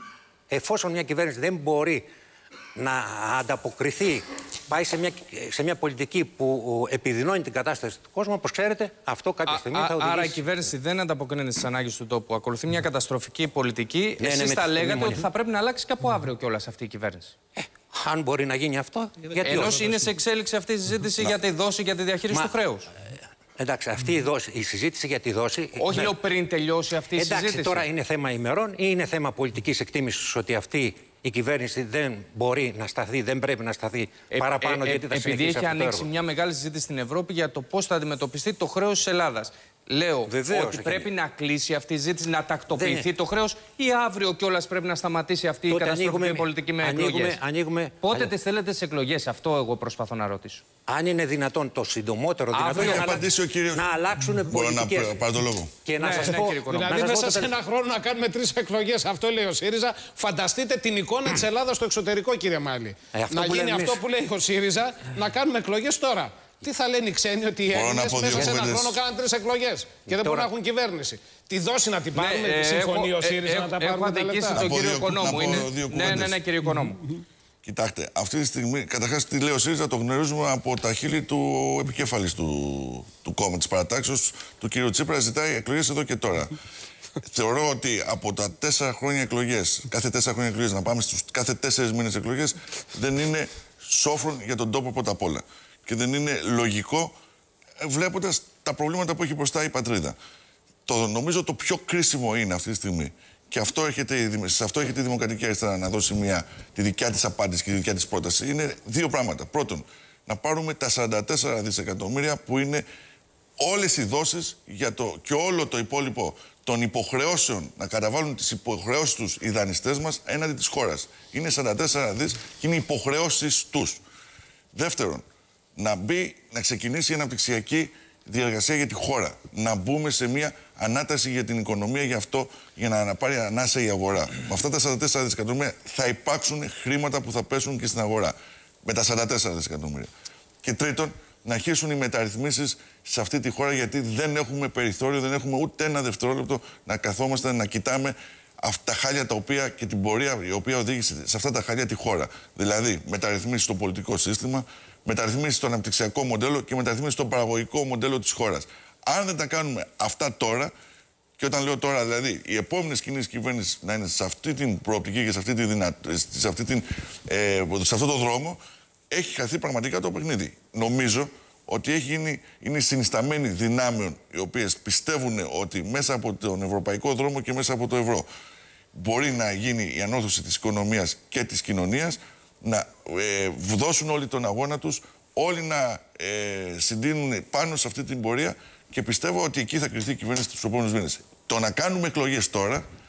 Εφόσον μια κυβέρνηση δεν μπορεί να ανταποκριθεί, πάει σε μια, σε μια πολιτική που επιδεινώνει την κατάσταση του κόσμου, όπως ξέρετε, αυτό κάποια στιγμή α, θα οδηγήσει. Άρα η κυβέρνηση δεν ανταποκρίνεται στις ανάγκες του τόπου, ακολουθεί μια καταστροφική πολιτική. Ναι, εσείς ναι, θα λέγατε ότι θα πρέπει να αλλάξει και από αύριο κιόλας αυτή η κυβέρνηση. Ε, αν μπορεί να γίνει αυτό, γιατί ενώ είναι σε εξέλιξη αυτή η συζήτηση να. για τη δόση, για τη διαχείριση Μα, του χρέους. Ε, εντάξει, αυτή η, δόση, η συζήτηση για τη δόση... Όχι, ναι. λέω πριν τελειώσει αυτή η εντάξει, συζήτηση. Τώρα είναι θέμα ημερών ή είναι θέμα πολιτικής εκτίμησης ότι αυτή η κυβέρνηση δεν μπορεί να σταθεί, δεν πρέπει να σταθεί ε, παραπάνω ε, ε, γιατί θα συνεχίσει. Επειδή έχει αυτό ανοίξει έργο. μια μεγάλη συζήτηση στην Ευρώπη για το πώς θα αντιμετωπιστεί το χρέος της Ελλάδας. Λέω Βεβαίως, ότι πρέπει να κλείσει αυτή η ζήτηση, να τακτοποιηθεί το χρέος, ή αύριο κιόλας πρέπει να σταματήσει αυτή τότε η καταστροφική ανοίγουμε, πολιτική με εκλογές. Ανοίγουμε, Πότε τις θέλετε τις εκλογές, αυτό εγώ προσπαθώ να ρωτήσω. Αν είναι δυνατόν το συντομότερο δυνατόν να, να, κύριος... να αλλάξουν πολιτικές. Να πάρω το λόγο. Και να ναι, σας ναι, πω. Δηλαδή, να μέσα σας σε ένα χρόνο να κάνουμε τρεις εκλογές. Αυτό λέει ο ΣΥΡΙΖΑ. Φανταστείτε την εικόνα της Ελλάδας στο εξωτερικό, κύριε Μάλη. Ε, να γίνει αυτό που λέει ο ΣΥΡΙΖΑ, να κάνουμε εκλογές τώρα. Τι θα λένε οι ξένοι, ότι οι Έλληνες μέσα σε ένα χρόνο κάναν τρεις εκλογές και δεν μπορούν να έχουν κυβέρνηση. Τη δόση να την πάρουμε, τη συμφωνεί ο ΣΥΡΙΖΑ να τα πάρουμε τα λεφτά. Έχω τον κύριο Οικονόμου. Ναι, ναι, ναι, κύριε Οικονόμου. Κοιτάξτε, αυτή τη στιγμή, καταρχάς τι λέει ο ΣΥΡΙΖΑ, το γνωρίζουμε από τα χείλη του επικέφαλης του, του κόμμα της παρατάξεως, του κύριου Τσίπρα, ζητάει εκλογές εδώ και τώρα. Θεωρώ ότι από τα τέσσερα χρόνια εκλογές, κάθε τέσσερα χρόνια εκλογές, να πάμε στους κάθε τέσσερις μήνες εκλογές, δεν είναι σόφρον για τον τόπο πρώτα απ' όλα. Και δεν είναι λογικό, βλέποντας τα προβλήματα που έχει μπροστά η πατρίδα. Το, νομίζω το πιο κρίσιμο είναι αυτή τη στιγμή, και αυτό έχετε, σε αυτό έχετε η Δημοκρατική Αριστερά να δώσει μια, τη δικιά της απάντηση και τη δικιά της πρόταση, είναι δύο πράγματα. Πρώτον, να πάρουμε τα σαράντα τέσσερα δισεκατομμύρια που είναι όλες οι δόσεις για το, και όλο το υπόλοιπο των υποχρεώσεων, να καταβάλουν τις υποχρεώσεις τους οι δανειστές μας έναντι της χώρας. Είναι σαράντα τέσσερα δις και είναι υποχρεώσεις τους. Δεύτερον, να μπει, να ξεκινήσει η αναπτυξιακή διεργασία για τη χώρα. Να μπούμε σε μια ανάταση για την οικονομία, για αυτό, για να πάρει ανάσα η αγορά. Με αυτά τα σαράντα τέσσερα δισεκατομμύρια θα υπάρξουν χρήματα που θα πέσουν και στην αγορά. Με τα σαράντα τέσσερα δισεκατομμύρια. Και τρίτον, να αρχίσουν οι μεταρρυθμίσεις σε αυτή τη χώρα, γιατί δεν έχουμε περιθώριο, δεν έχουμε ούτε ένα δευτερόλεπτο να καθόμαστε, να κοιτάμε αυτά τα χάλια τα οποία και την πορεία η οποία οδήγησε σε αυτά τα χάλια τη χώρα. Δηλαδή, μεταρρυθμίσεις στο πολιτικό σύστημα, μεταρρυθμίσεις στο αναπτυξιακό μοντέλο και μεταρρυθμίσεις στο παραγωγικό μοντέλο της χώρας. Αν δεν τα κάνουμε αυτά τώρα, και όταν λέω τώρα, δηλαδή, οι επόμενες κινήσεις κυβέρνησης να είναι σε αυτή την προοπτική και σε, αυτή τη δυνατο... σε, αυτή την, ε, σε αυτό το δρόμο, έχει χαθεί πραγματικά το παιχνίδι. Νομίζω ότι έχει γίνει, είναι συνισταμένοι δυνάμεων οι οποίες πιστεύουν ότι μέσα από τον ευρωπαϊκό δρόμο και μέσα από το ευρώ μπορεί να γίνει η ανόρθωση της οικονομίας και της κοινωνίας, να ε, δώσουν όλοι τον αγώνα τους, όλοι να ε, συντείνουν πάνω σε αυτή την πορεία, και πιστεύω ότι εκεί θα κρυφτεί η κυβέρνηση τους επόμενους μήνες. Το να κάνουμε εκλογές τώρα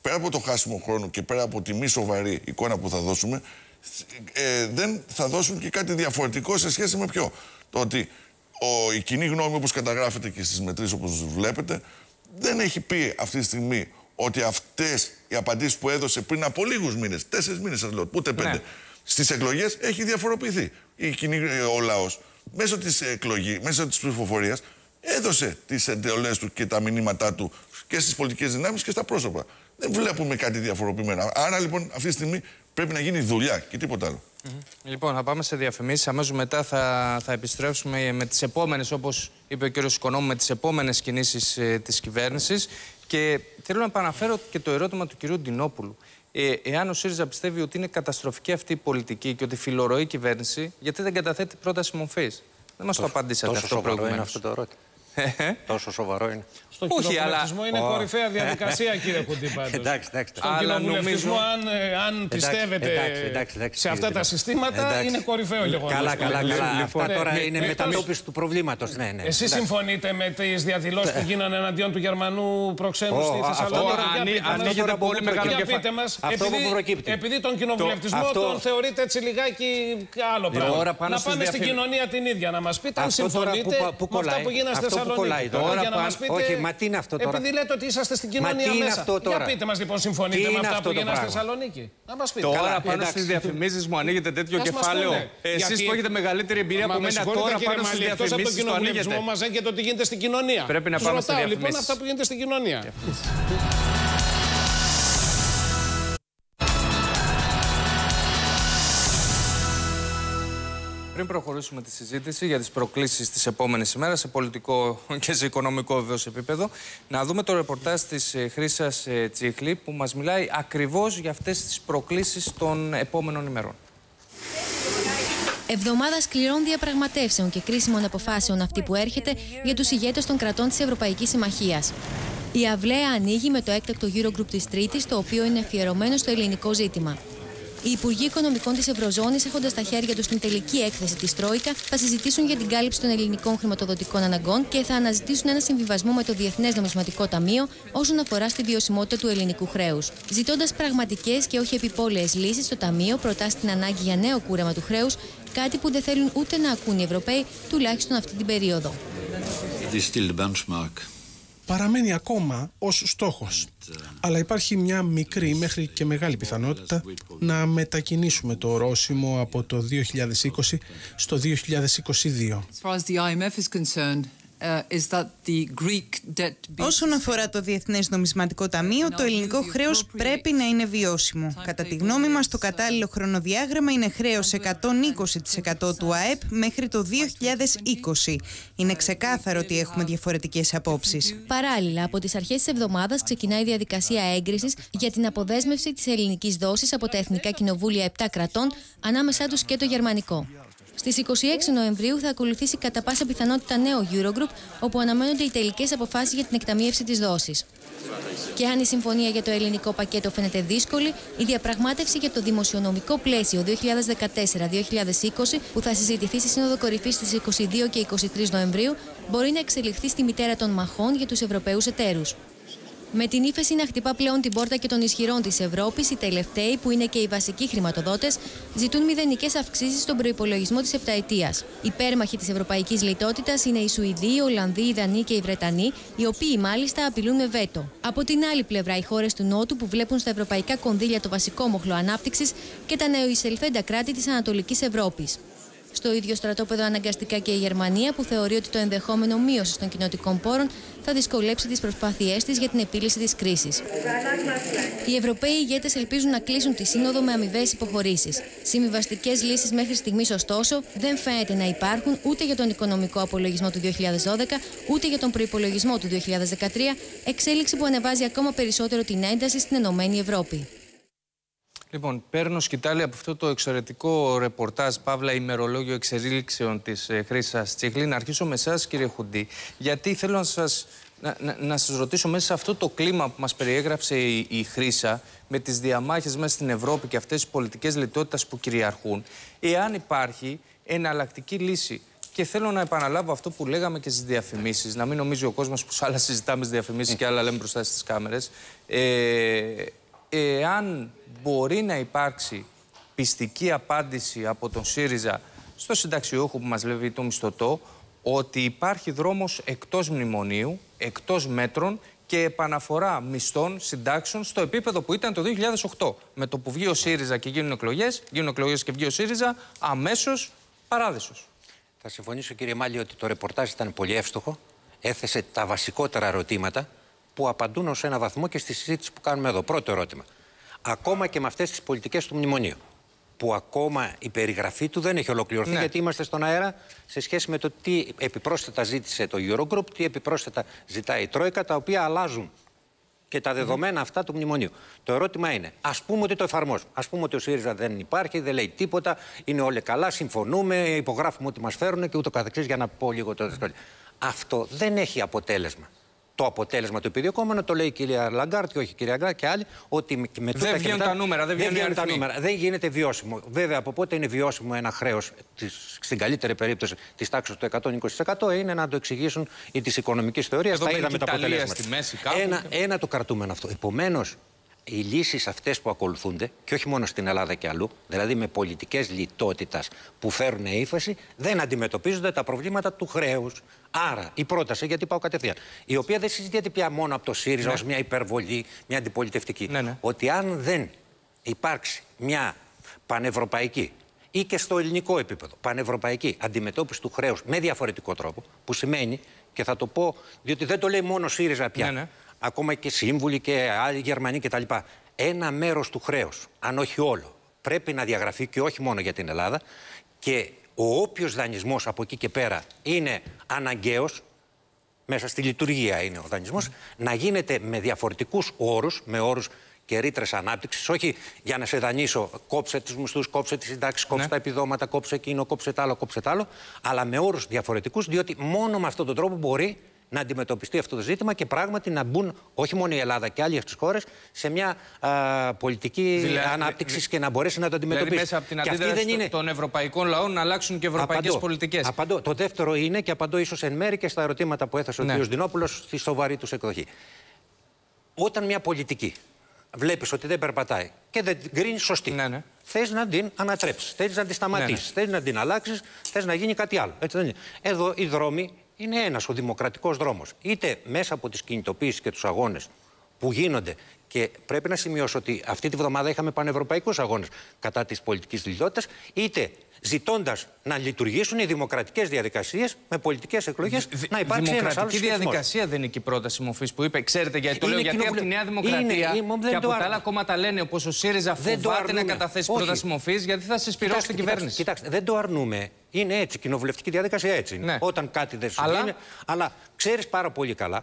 πέρα από το χάσιμο χρόνο και πέρα από τη μη σοβαρή εικόνα που θα δώσουμε, ε, δεν θα δώσουν και κάτι διαφορετικό σε σχέση με ποιο. Το ότι ο, η κοινή γνώμη, όπως καταγράφεται και στις μετρήσεις όπως βλέπετε, δεν έχει πει αυτή τη στιγμή ότι αυτές οι απαντήσεις που έδωσε πριν από λίγους μήνες, τέσσερις μήνες σας λέω, ούτε πέντε, ναι. στις εκλογές έχει διαφοροποιηθεί. Η κοινή, ο λαός μέσω της εκλογής, μέσω της ψηφοφορίας έδωσε τις εντολές του και τα μηνύματά του και στις πολιτικές δυνάμεις και στα πρόσωπα. Δεν βλέπουμε κάτι διαφοροποιημένο. Άρα λοιπόν αυτή τη στιγμή πρέπει να γίνει δουλειά και τίποτα άλλο. Mm-hmm. Λοιπόν, θα πάμε σε διαφημίσεις. Αμέσως μετά θα, θα επιστρέψουμε με τις επόμενες, όπως είπε ο κ. Οικονόμου, με τις επόμενες κινήσεις ε, της κυβέρνησης. Και θέλω να επαναφέρω και το ερώτημα του κ. Ντινόπουλου. Ε, εάν ο ΣΥΡΙΖΑ πιστεύει ότι είναι καταστροφική αυτή η πολιτική και ότι φιλορροεί η κυβέρνηση, γιατί δεν καταθέτει πρόταση μορφής? Δεν μας το απαντήσατε αυτό προηγουμένως. Είναι αυτό το ερώτημα. Τόσο σοβαρό είναι. Στον κοινοβουλευτισμό αλλά... είναι oh. κορυφαία διαδικασία, κύριε Κουντή, πάντως. Εντάξει, εντάξει. Στον κοινοβουλευτισμό, αν, αν πιστεύετε εντάξει, εντάξει, εντάξει, σε αυτά τα συστήματα, εντάξει. είναι κορυφαίο γεγονός. Καλά, καλά, καλά. Αυτά τώρα είναι μετατόπιση του προβλήματος. Ναι, ναι. Εσείς συμφωνείτε με τις διαδηλώσεις που γίνανε εναντίον του Γερμανού προξένου στη Θεσσαλονίκη? Ανοίγεται πολύ μεγάλο κεφάλαιο. Επειδή τον κοινοβουλευτισμό τον θεωρείτε έτσι λιγάκι άλλο πράγμα. Να πάμε στην κοινωνία την ίδια, να μας πείτε αν συμφωνείτε με αυτά που γίνανε στη Θεσσαλονίκη. Για να μας πείτε, όχι, μα τι είναι αυτό τώρα? Επειδή λέτε ότι είσαστε στην κοινωνία μέσα. Για πείτε μας λοιπόν, συμφωνείτε με αυτά που γίνανε στη Θεσσαλονίκη? Να μας πείτε. Τώρα πάνω στις διαφημίσεις μου ανοίγετε τέτοιο κεφάλαιο. Εσείς που έχετε μεγαλύτερη εμπειρία από μένα, τώρα πάνω στις διαφημίσεις το ανοίγετε. Μας έχετε ότι γίνεται στην κοινωνία. Πρέπει να πάμε στις διαφημίσεις. Λοιπόν αυτά που γίνεται στην κοινωνία. Πριν προχωρήσουμε τη συζήτηση για τις προκλήσεις της επόμενης ημέρας σε πολιτικό και σε οικονομικό βεβαίως επίπεδο, να δούμε το ρεπορτάζ της Χρύσας Τσίχλη που μας μιλάει ακριβώς για αυτές τις προκλήσεις των επόμενων ημερών. Εβδομάδα σκληρών διαπραγματεύσεων και κρίσιμων αποφάσεων αυτή που έρχεται για τους ηγέτες των κρατών της Ευρωπαϊκής Συμμαχίας. Η αυλαία ανοίγει με το έκτακτο Eurogroup της Τρίτης, το οποίο είναι αφιερωμένο στο ελληνικό ζήτημα. Οι Υπουργοί Οικονομικών της Ευρωζώνης, έχοντας στα χέρια τους την τελική έκθεση της Τρόικα, θα συζητήσουν για την κάλυψη των ελληνικών χρηματοδοτικών αναγκών και θα αναζητήσουν ένα συμβιβασμό με το Διεθνές Νομισματικό Ταμείο όσον αφορά στη βιωσιμότητα του ελληνικού χρέους. Ζητώντας πραγματικές και όχι επιπόλαιες λύσεις, το Ταμείο προτάσει την ανάγκη για νέο κούρεμα του χρέους, κάτι που δεν θέλουν ούτε να ακούν οι Ευρωπαίοι, τουλάχιστον αυτή την περίοδο. Παραμένει ακόμα ως στόχος, αλλά υπάρχει μια μικρή μέχρι και μεγάλη πιθανότητα να μετακινήσουμε το ορόσημο από το δύο χιλιάδες είκοσι στο δύο χιλιάδες είκοσι δύο. Όσον αφορά το Διεθνές Νομισματικό Ταμείο, το ελληνικό χρέος πρέπει να είναι βιώσιμο. Κατά τη γνώμη μας, το κατάλληλο χρονοδιάγραμμα είναι χρέος εκατόν είκοσι τοις εκατό του ΑΕΠ μέχρι το δύο χιλιάδες είκοσι. Είναι ξεκάθαρο ότι έχουμε διαφορετικές απόψεις. Παράλληλα, από τις αρχές της εβδομάδας ξεκινάει η διαδικασία έγκρισης για την αποδέσμευση της ελληνικής δόσης από τα εθνικά κοινοβούλια επτά κρατών, ανάμεσά τους και το γερμανικό. Στις είκοσι έξι Νοεμβρίου θα ακολουθήσει κατά πάσα πιθανότητα νέο Eurogroup, όπου αναμένονται οι τελικές αποφάσεις για την εκταμείευση της δόσης. Και αν η συμφωνία για το ελληνικό πακέτο φαίνεται δύσκολη, η διαπραγμάτευση για το δημοσιονομικό πλαίσιο δύο χιλιάδες δεκατέσσερα δύο χιλιάδες είκοσι, που θα συζητηθεί στη Σύνοδο Κορυφής στις είκοσι δύο και είκοσι τρεις Νοεμβρίου, μπορεί να εξελιχθεί στη μητέρα των μαχών για τους Ευρωπαίους εταίρους. Με την ύφεση να χτυπά πλέον την πόρτα και των ισχυρών της Ευρώπης, οι τελευταίοι, που είναι και οι βασικοί χρηματοδότες, ζητούν μηδενικές αυξήσεις στον προϋπολογισμό της επταετίας. Υπέρμαχοι της ευρωπαϊκής λιτότητας είναι οι Σουηδοί, οι Ολλανδοί, οι Δανείοι και οι Βρετανοί, οι οποίοι μάλιστα απειλούν με βέτο. Από την άλλη πλευρά, οι χώρες του Νότου, που βλέπουν στα ευρωπαϊκά κονδύλια το βασικό μοχλό ανάπτυξης, και τα νεοεισελθέντα κράτη της Ανατολικής Ευρώπης. Στο ίδιο στρατόπεδο αναγκαστικά και η Γερμανία, που θεωρεί ότι το ενδεχόμενο μείωση των κοινοτικών πόρων θα δυσκολέψει τις προσπάθειές της για την επίλυση της κρίσης. Οι Ευρωπαίοι ηγέτες ελπίζουν να κλείσουν τη Σύνοδο με αμοιβαίες υποχωρήσεις. Συμβιβαστικές λύσεις μέχρι στιγμής, ωστόσο, δεν φαίνεται να υπάρχουν ούτε για τον οικονομικό απολογισμό του δύο χιλιάδες δώδεκα, ούτε για τον προϋπολογισμό του δύο χιλιάδες δεκατρία, εξέλιξη που ανεβάζει ακόμα περισσότερο την ένταση στην Ενωμένη Ευρώπη. Λοιπόν, παίρνω σκητάλη από αυτό το εξαιρετικό ρεπορτάζ, παύλα ημερολόγιο εξελίξεων της ε, Χρύσας Τσίχλη. Να αρχίσω με εσάς, κύριε Χουντή, γιατί θέλω να σας, να, να, να σας ρωτήσω μέσα σε αυτό το κλίμα που μας περιέγραψε η, η Χρύσα, με τις διαμάχες μέσα στην Ευρώπη και αυτές τις πολιτικές λιτότητας που κυριαρχούν, εάν υπάρχει εναλλακτική λύση Και θέλω να επαναλάβω αυτό που λέγαμε και στις διαφημίσεις. Να μην νομίζει ο κόσμος πως άλλα συζητάμε στις διαφημίσεις και άλλα λέμε μπροστά στις κάμερες. Ε, εάν μπορεί να υπάρξει πιστική απάντηση από τον ΣΥΡΙΖΑ στο συνταξιούχο που μας λέει το μισθωτό, ότι υπάρχει δρόμος εκτός μνημονίου, εκτός μέτρων και επαναφορά μισθών, συντάξεων στο επίπεδο που ήταν το δύο χιλιάδες οκτώ. Με το που βγει ο ΣΥΡΙΖΑ και γίνουν εκλογές, γίνουν εκλογές και βγει ο ΣΥΡΙΖΑ, αμέσως παράδεισος. Θα συμφωνήσω, κύριε Μάλη, ότι το ρεπορτάζ ήταν πολύ εύστοχο. Έθεσε τα βασικότερα ερωτήματα που απαντούν ως ένα βαθμό και στη συζήτηση που κάνουμε εδώ. Πρώτο ερώτημα. Ακόμα και με αυτές τις πολιτικές του μνημονίου, που ακόμα η περιγραφή του δεν έχει ολοκληρωθεί, ναι. γιατί είμαστε στον αέρα σε σχέση με το τι επιπρόσθετα ζήτησε το Eurogroup, τι επιπρόσθετα ζητάει η Τρόικα, τα οποία αλλάζουν και τα δεδομένα mm. αυτά του μνημονίου. Το ερώτημα είναι, ας πούμε ότι το εφαρμόζουμε. Ας πούμε ότι ο ΣΥΡΙΖΑ δεν υπάρχει, δεν λέει τίποτα, είναι όλοι καλά, συμφωνούμε, υπογράφουμε ό,τι μας φέρουν και ούτω καθεξής, για να πω λίγο το mm. Αυτό δεν έχει αποτέλεσμα. Το αποτέλεσμα του επιδιωκόμενου το λέει η κυρία Λαγκάρτ και όχι η κυρία Γκρά και άλλοι, ότι με τούτα δεν βγαίνουν τα νούμερα, δεν βγαίνουν τα νούμερα. Δεν γίνεται βιώσιμο. Βέβαια, από πότε είναι βιώσιμο ένα χρέος, στην καλύτερη περίπτωση της τάξης του εκατόν είκοσι τοις εκατό, είναι να το εξηγήσουν οι της οικονομικής θεωρίας. Τα είδαμε τα αποτελέσματα. Ένα, ένα το κρατούμενο αυτό. Επομένως, οι λύσεις αυτές που ακολουθούνται, και όχι μόνο στην Ελλάδα και αλλού, δηλαδή με πολιτικές λιτότητας που φέρουν ύφεση, δεν αντιμετωπίζονται τα προβλήματα του χρέους. Άρα, η πρόταση, γιατί πάω κατευθείαν, η οποία δεν συζητιέται πια μόνο από το ΣΥΡΙΖΑ ναι. ως μια υπερβολή, μια αντιπολιτευτική, ναι, ναι. ότι αν δεν υπάρξει μια πανευρωπαϊκή ή και στο ελληνικό επίπεδο πανευρωπαϊκή αντιμετώπιση του χρέους με διαφορετικό τρόπο, που σημαίνει, και θα το πω, διότι δεν το λέει μόνο ΣΥΡΙΖΑ πια. Ναι, ναι. Ακόμα και σύμβουλοι και άλλοι Γερμανοί κτλ. Ένα μέρος του χρέους, αν όχι όλο, πρέπει να διαγραφεί και όχι μόνο για την Ελλάδα και ο όποιος δανεισμός από εκεί και πέρα είναι αναγκαίος, μέσα στη λειτουργία είναι ο δανεισμός, να γίνεται με διαφορετικούς όρους, με όρους και ρήτρες ανάπτυξης, όχι για να σε δανείσω, κόψε τους μισθούς, κόψε τις συντάξεις, κόψε ναι. τα επιδόματα, κόψε εκείνο, κόψε τ' άλλο, κόψε τ' άλλο, αλλά με όρους διαφορετικούς, διότι μόνο με αυτόν τον τρόπο μπορεί να αντιμετωπιστεί αυτό το ζήτημα και πράγματι να μπουν όχι μόνο η Ελλάδα και άλλες χώρες σε μια α, πολιτική δηλαδή, ανάπτυξη δη, και να μπορέσει να το αντιμετωπίσει. Δηλαδή μέσα από την αντίδραση είναι... των ευρωπαϊκών λαών να αλλάξουν και ευρωπαϊκές πολιτικές. Απαντώ. Το δεύτερο είναι, και απαντώ ίσως εν μέρη και στα ερωτήματα που έθεσε ναι. ο κ. Δινόπουλος στη σοβαρή τους εκδοχή. Όταν μια πολιτική βλέπεις ότι δεν περπατάει και δεν κρίνεις σωστή, ναι, ναι. θες να την ανατρέψεις, θες να τη σταματήσεις, ναι, ναι. θες να την αλλάξεις, θες να γίνει κάτι άλλο. Έτσι δεν είναι. Εδώ οι δρόμοι είναι ένας, ο δημοκρατικός δρόμος. Είτε μέσα από τις κινητοποίησεις και τους αγώνες που γίνονται, και πρέπει να σημειώσω ότι αυτή τη βδομάδα είχαμε πανευρωπαϊκούς αγώνες κατά της πολιτικής λιτότητας, είτε ζητώντας να λειτουργήσουν οι δημοκρατικές διαδικασίες με πολιτικές εκλογές, Δη, να υπάρξει ένας άλλος σχετισμός. Η διαδικασία δεν είναι και η πρόταση μορφής που είπε. Ξέρετε γιατί το λέω, γιατί κοινοβουλε... από τη Νέα Δημοκρατία είναι, είναι, και από τα άλλα κόμματα λένε, όπως ο ΣΥΡΙΖΑ φοβάται να καταθέσει πρόταση μορφής, γιατί θα συσπυρώσει την κυβέρνηση. Κοιτάξτε, δεν το αρνούμε. Είναι έτσι. Κοινοβουλευτική διαδικασία έτσι είναι. Ναι. Όταν κάτι δεν σου αλλά... είναι. Αλλά ξέρεις πάρα πολύ καλά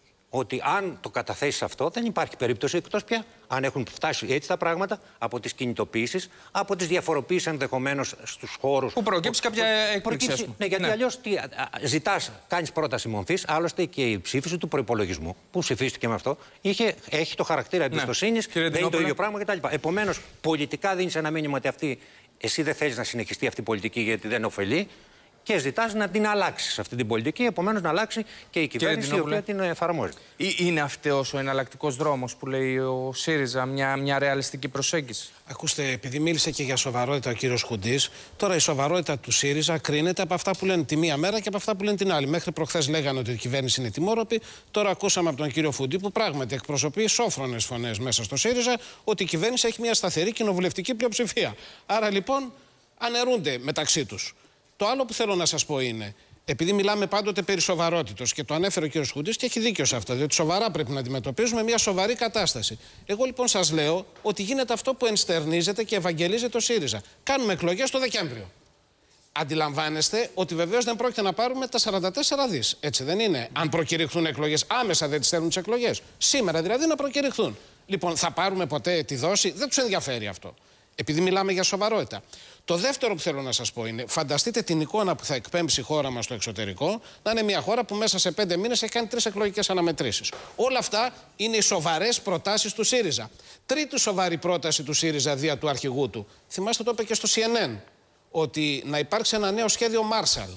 ότι αν το καταθέσεις αυτό, δεν υπάρχει περίπτωση εκτός πια. Αν έχουν φτάσει έτσι τα πράγματα από τις κινητοποίησεις, από τις διαφοροποίησεις ενδεχομένως στους χώρους. Που προκύψει κάποια έκπληξη. Ναι, γιατί ναι. αλλιώς ζητάς, κάνεις πρόταση μορφής. Άλλωστε και η ψήφιση του προϋπολογισμού, που ψηφίστηκε με αυτό, είχε, έχει το χαρακτήρα εμπιστοσύνης, ναι. δεν είναι το ίδιο πράγμα κτλ. Επομένως, πολιτικά δίνεις ένα μήνυμα ότι αυτή, εσύ δεν θέλεις να συνεχιστεί αυτή η πολιτική γιατί δεν ωφελεί. Και ζητάς να την αλλάξεις αυτή την πολιτική, επομένως να αλλάξει και η κυβέρνηση η οποία την εφαρμόζει. Είναι αυτός ο εναλλακτικός δρόμος που λέει ο ΣΥΡΙΖΑ, μια, μια ρεαλιστική προσέγγιση? Ακούστε, επειδή μίλησε και για σοβαρότητα ο κύριος Χουντής, τώρα η σοβαρότητα του ΣΥΡΙΖΑ κρίνεται από αυτά που λένε τη μία μέρα και από αυτά που λένε την άλλη. Μέχρι προχθές λέγανε ότι η κυβέρνηση είναι τιμόρροπη. Τώρα ακούσαμε από τον κύριο Χουντή, που πράγματι εκπροσωπεί σόφρονες φωνές μέσα στο ΣΥΡΙΖΑ, ότι η κυβέρνηση έχει μια σταθερή κοινοβουλευτική πλειοψηφία. Άρα λοιπόν αναιρούνται μεταξύ τους. Το άλλο που θέλω να σας πω είναι, επειδή μιλάμε πάντοτε περί σοβαρότητος και το ανέφερε ο κ. Χουντής και έχει δίκιο σε αυτό, διότι σοβαρά πρέπει να αντιμετωπίζουμε μια σοβαρή κατάσταση. Εγώ λοιπόν σας λέω ότι γίνεται αυτό που ενστερνίζεται και ευαγγελίζεται ο ΣΥΡΙΖΑ. Κάνουμε εκλογές το Δεκέμβριο. Αντιλαμβάνεστε ότι βεβαίως δεν πρόκειται να πάρουμε τα σαράντα τέσσερα δις. Έτσι δεν είναι? Αν προκηρυχθούν εκλογές, άμεσα δεν τις θέλουν τις εκλογές. Σήμερα δηλαδή να προκηρυχθούν. Λοιπόν, θα πάρουμε ποτέ τη δόση? Δεν τους ενδιαφέρει αυτό. Επειδή μιλάμε για σοβαρότητα. Το δεύτερο που θέλω να σας πω είναι, φανταστείτε την εικόνα που θα εκπέμψει η χώρα μας στο εξωτερικό, να είναι μια χώρα που μέσα σε πέντε μήνες έχει κάνει τρεις εκλογικές αναμετρήσεις. Όλα αυτά είναι οι σοβαρές προτάσεις του ΣΥΡΙΖΑ. Τρίτη σοβαρή πρόταση του ΣΥΡΙΖΑ δια του αρχηγού του. Θυμάστε, το είπε και στο σι εν εν, ότι να υπάρξει ένα νέο σχέδιο Marshall.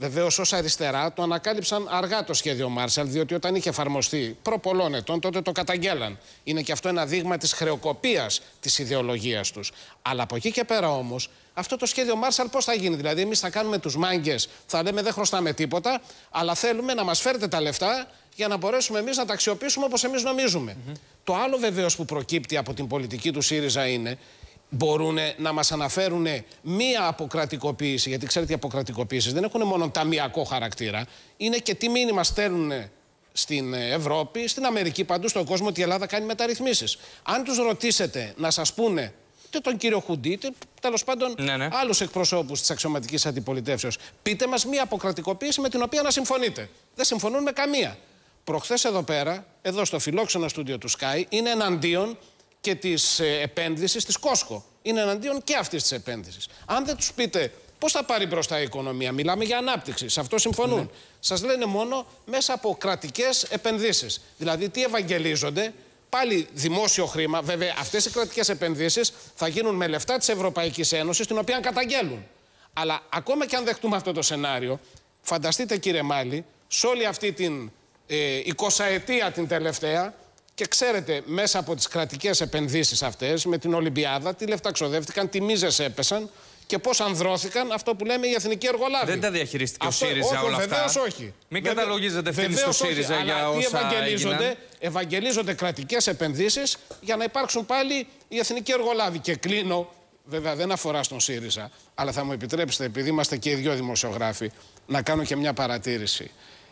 Βεβαίως, ως αριστερά το ανακάλυψαν αργά το σχέδιο Μάρσαλ, διότι όταν είχε εφαρμοστεί προ πολλών ετών, τότε το καταγγέλαν. Είναι και αυτό ένα δείγμα της χρεοκοπίας της ιδεολογίας τους. Αλλά από εκεί και πέρα όμως, αυτό το σχέδιο Μάρσαλ πώς θα γίνει? Δηλαδή, εμείς θα κάνουμε τους μάγκες, θα λέμε δεν χρωστάμε τίποτα, αλλά θέλουμε να μας φέρετε τα λεφτά για να μπορέσουμε εμείς να τα αξιοποιήσουμε όπως εμείς νομίζουμε. Mm-hmm. Το άλλο βεβαίως που προκύπτει από την πολιτική του ΣΥΡΙΖΑ είναι. Μπορούν να μας αναφέρουν μία αποκρατικοποίηση, γιατί ξέρετε οι αποκρατικοποίησεις δεν έχουν μόνο ταμιακό χαρακτήρα, είναι και τι μήνυμα στέλνουν στην Ευρώπη, στην Αμερική, παντού στον κόσμο ότι η Ελλάδα κάνει μεταρρυθμίσεις. Αν τους ρωτήσετε να σας πούνε είτε τον κύριο Χουντή, είτε τέλος πάντων ναι, ναι. άλλους εκπροσώπους της αξιωματικής αντιπολιτεύσεως, πείτε μας μία αποκρατικοποίηση με την οποία να συμφωνείτε. Δεν συμφωνούν με καμία. Προχθές εδώ πέρα, εδώ στο φιλόξενο στούντιο του Sky, είναι εναντίον και της ε, επένδυσης της Κόσκο. Είναι εναντίον και αυτής της επένδυσης. Αν δεν τους πείτε πώς θα πάρει μπροστά η οικονομία, μιλάμε για ανάπτυξη, σε αυτό συμφωνούν. Ναι. Σας λένε μόνο μέσα από κρατικές επενδύσεις. Δηλαδή τι ευαγγελίζονται, πάλι δημόσιο χρήμα. Βέβαια αυτές οι κρατικές επενδύσεις θα γίνουν με λεφτά της Ευρωπαϊκής Ένωσης, την οποία καταγγέλουν. Αλλά ακόμα και αν δεχτούμε αυτό το σενάριο, φανταστείτε κύριε Μάλη, σε όλη αυτή την ε, εικοσαετία την τελευταία, και ξέρετε, μέσα από τις κρατικές επενδύσεις αυτές, με την Ολυμπιάδα, τι λεφτά ξοδεύτηκαν, τι μίζες έπεσαν και πώς ανδρώθηκαν αυτό που λέμε οι εθνικοί εργολάβοι. Δεν τα διαχειρίστηκε αυτό, ο ΣΥΡΙΖΑ όχι, όλα βεβαίως αυτά. όχι. Μην καταλογίζετε ευθύνη στο ΣΥΡΙΖΑ όχι, για όσα ευαγγελίζονται, έγιναν. ευαγγελίζονται κρατικές επενδύσεις για να υπάρξουν πάλι οι εθνικοί εργολάβοι. Και κλείνω, βέβαια δεν αφορά στον ΣΥΡΙΖΑ, αλλά θα μου επιτρέψετε, επειδή είμαστε και οι δυο δημοσιογράφοι, να κάνω και μια παρατήρηση.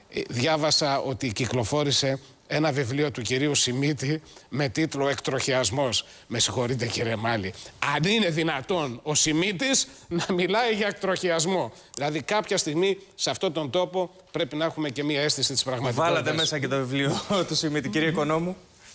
Διάβασα ότι κυκλοφόρησε ένα βιβλίο του κυρίου Σιμίτη με τίτλο «Εκτροχιασμός». Με συγχωρείτε κύριε Μάλη. Αν είναι δυνατόν ο Σιμίτης να μιλάει για εκτροχιασμό. Δηλαδή κάποια στιγμή σε αυτόν τον τόπο πρέπει να έχουμε και μία αίσθηση της πραγματικότητας. Βάλατε μέσα και το βιβλίο του Σιμίτη, κύριε Οικονόμου.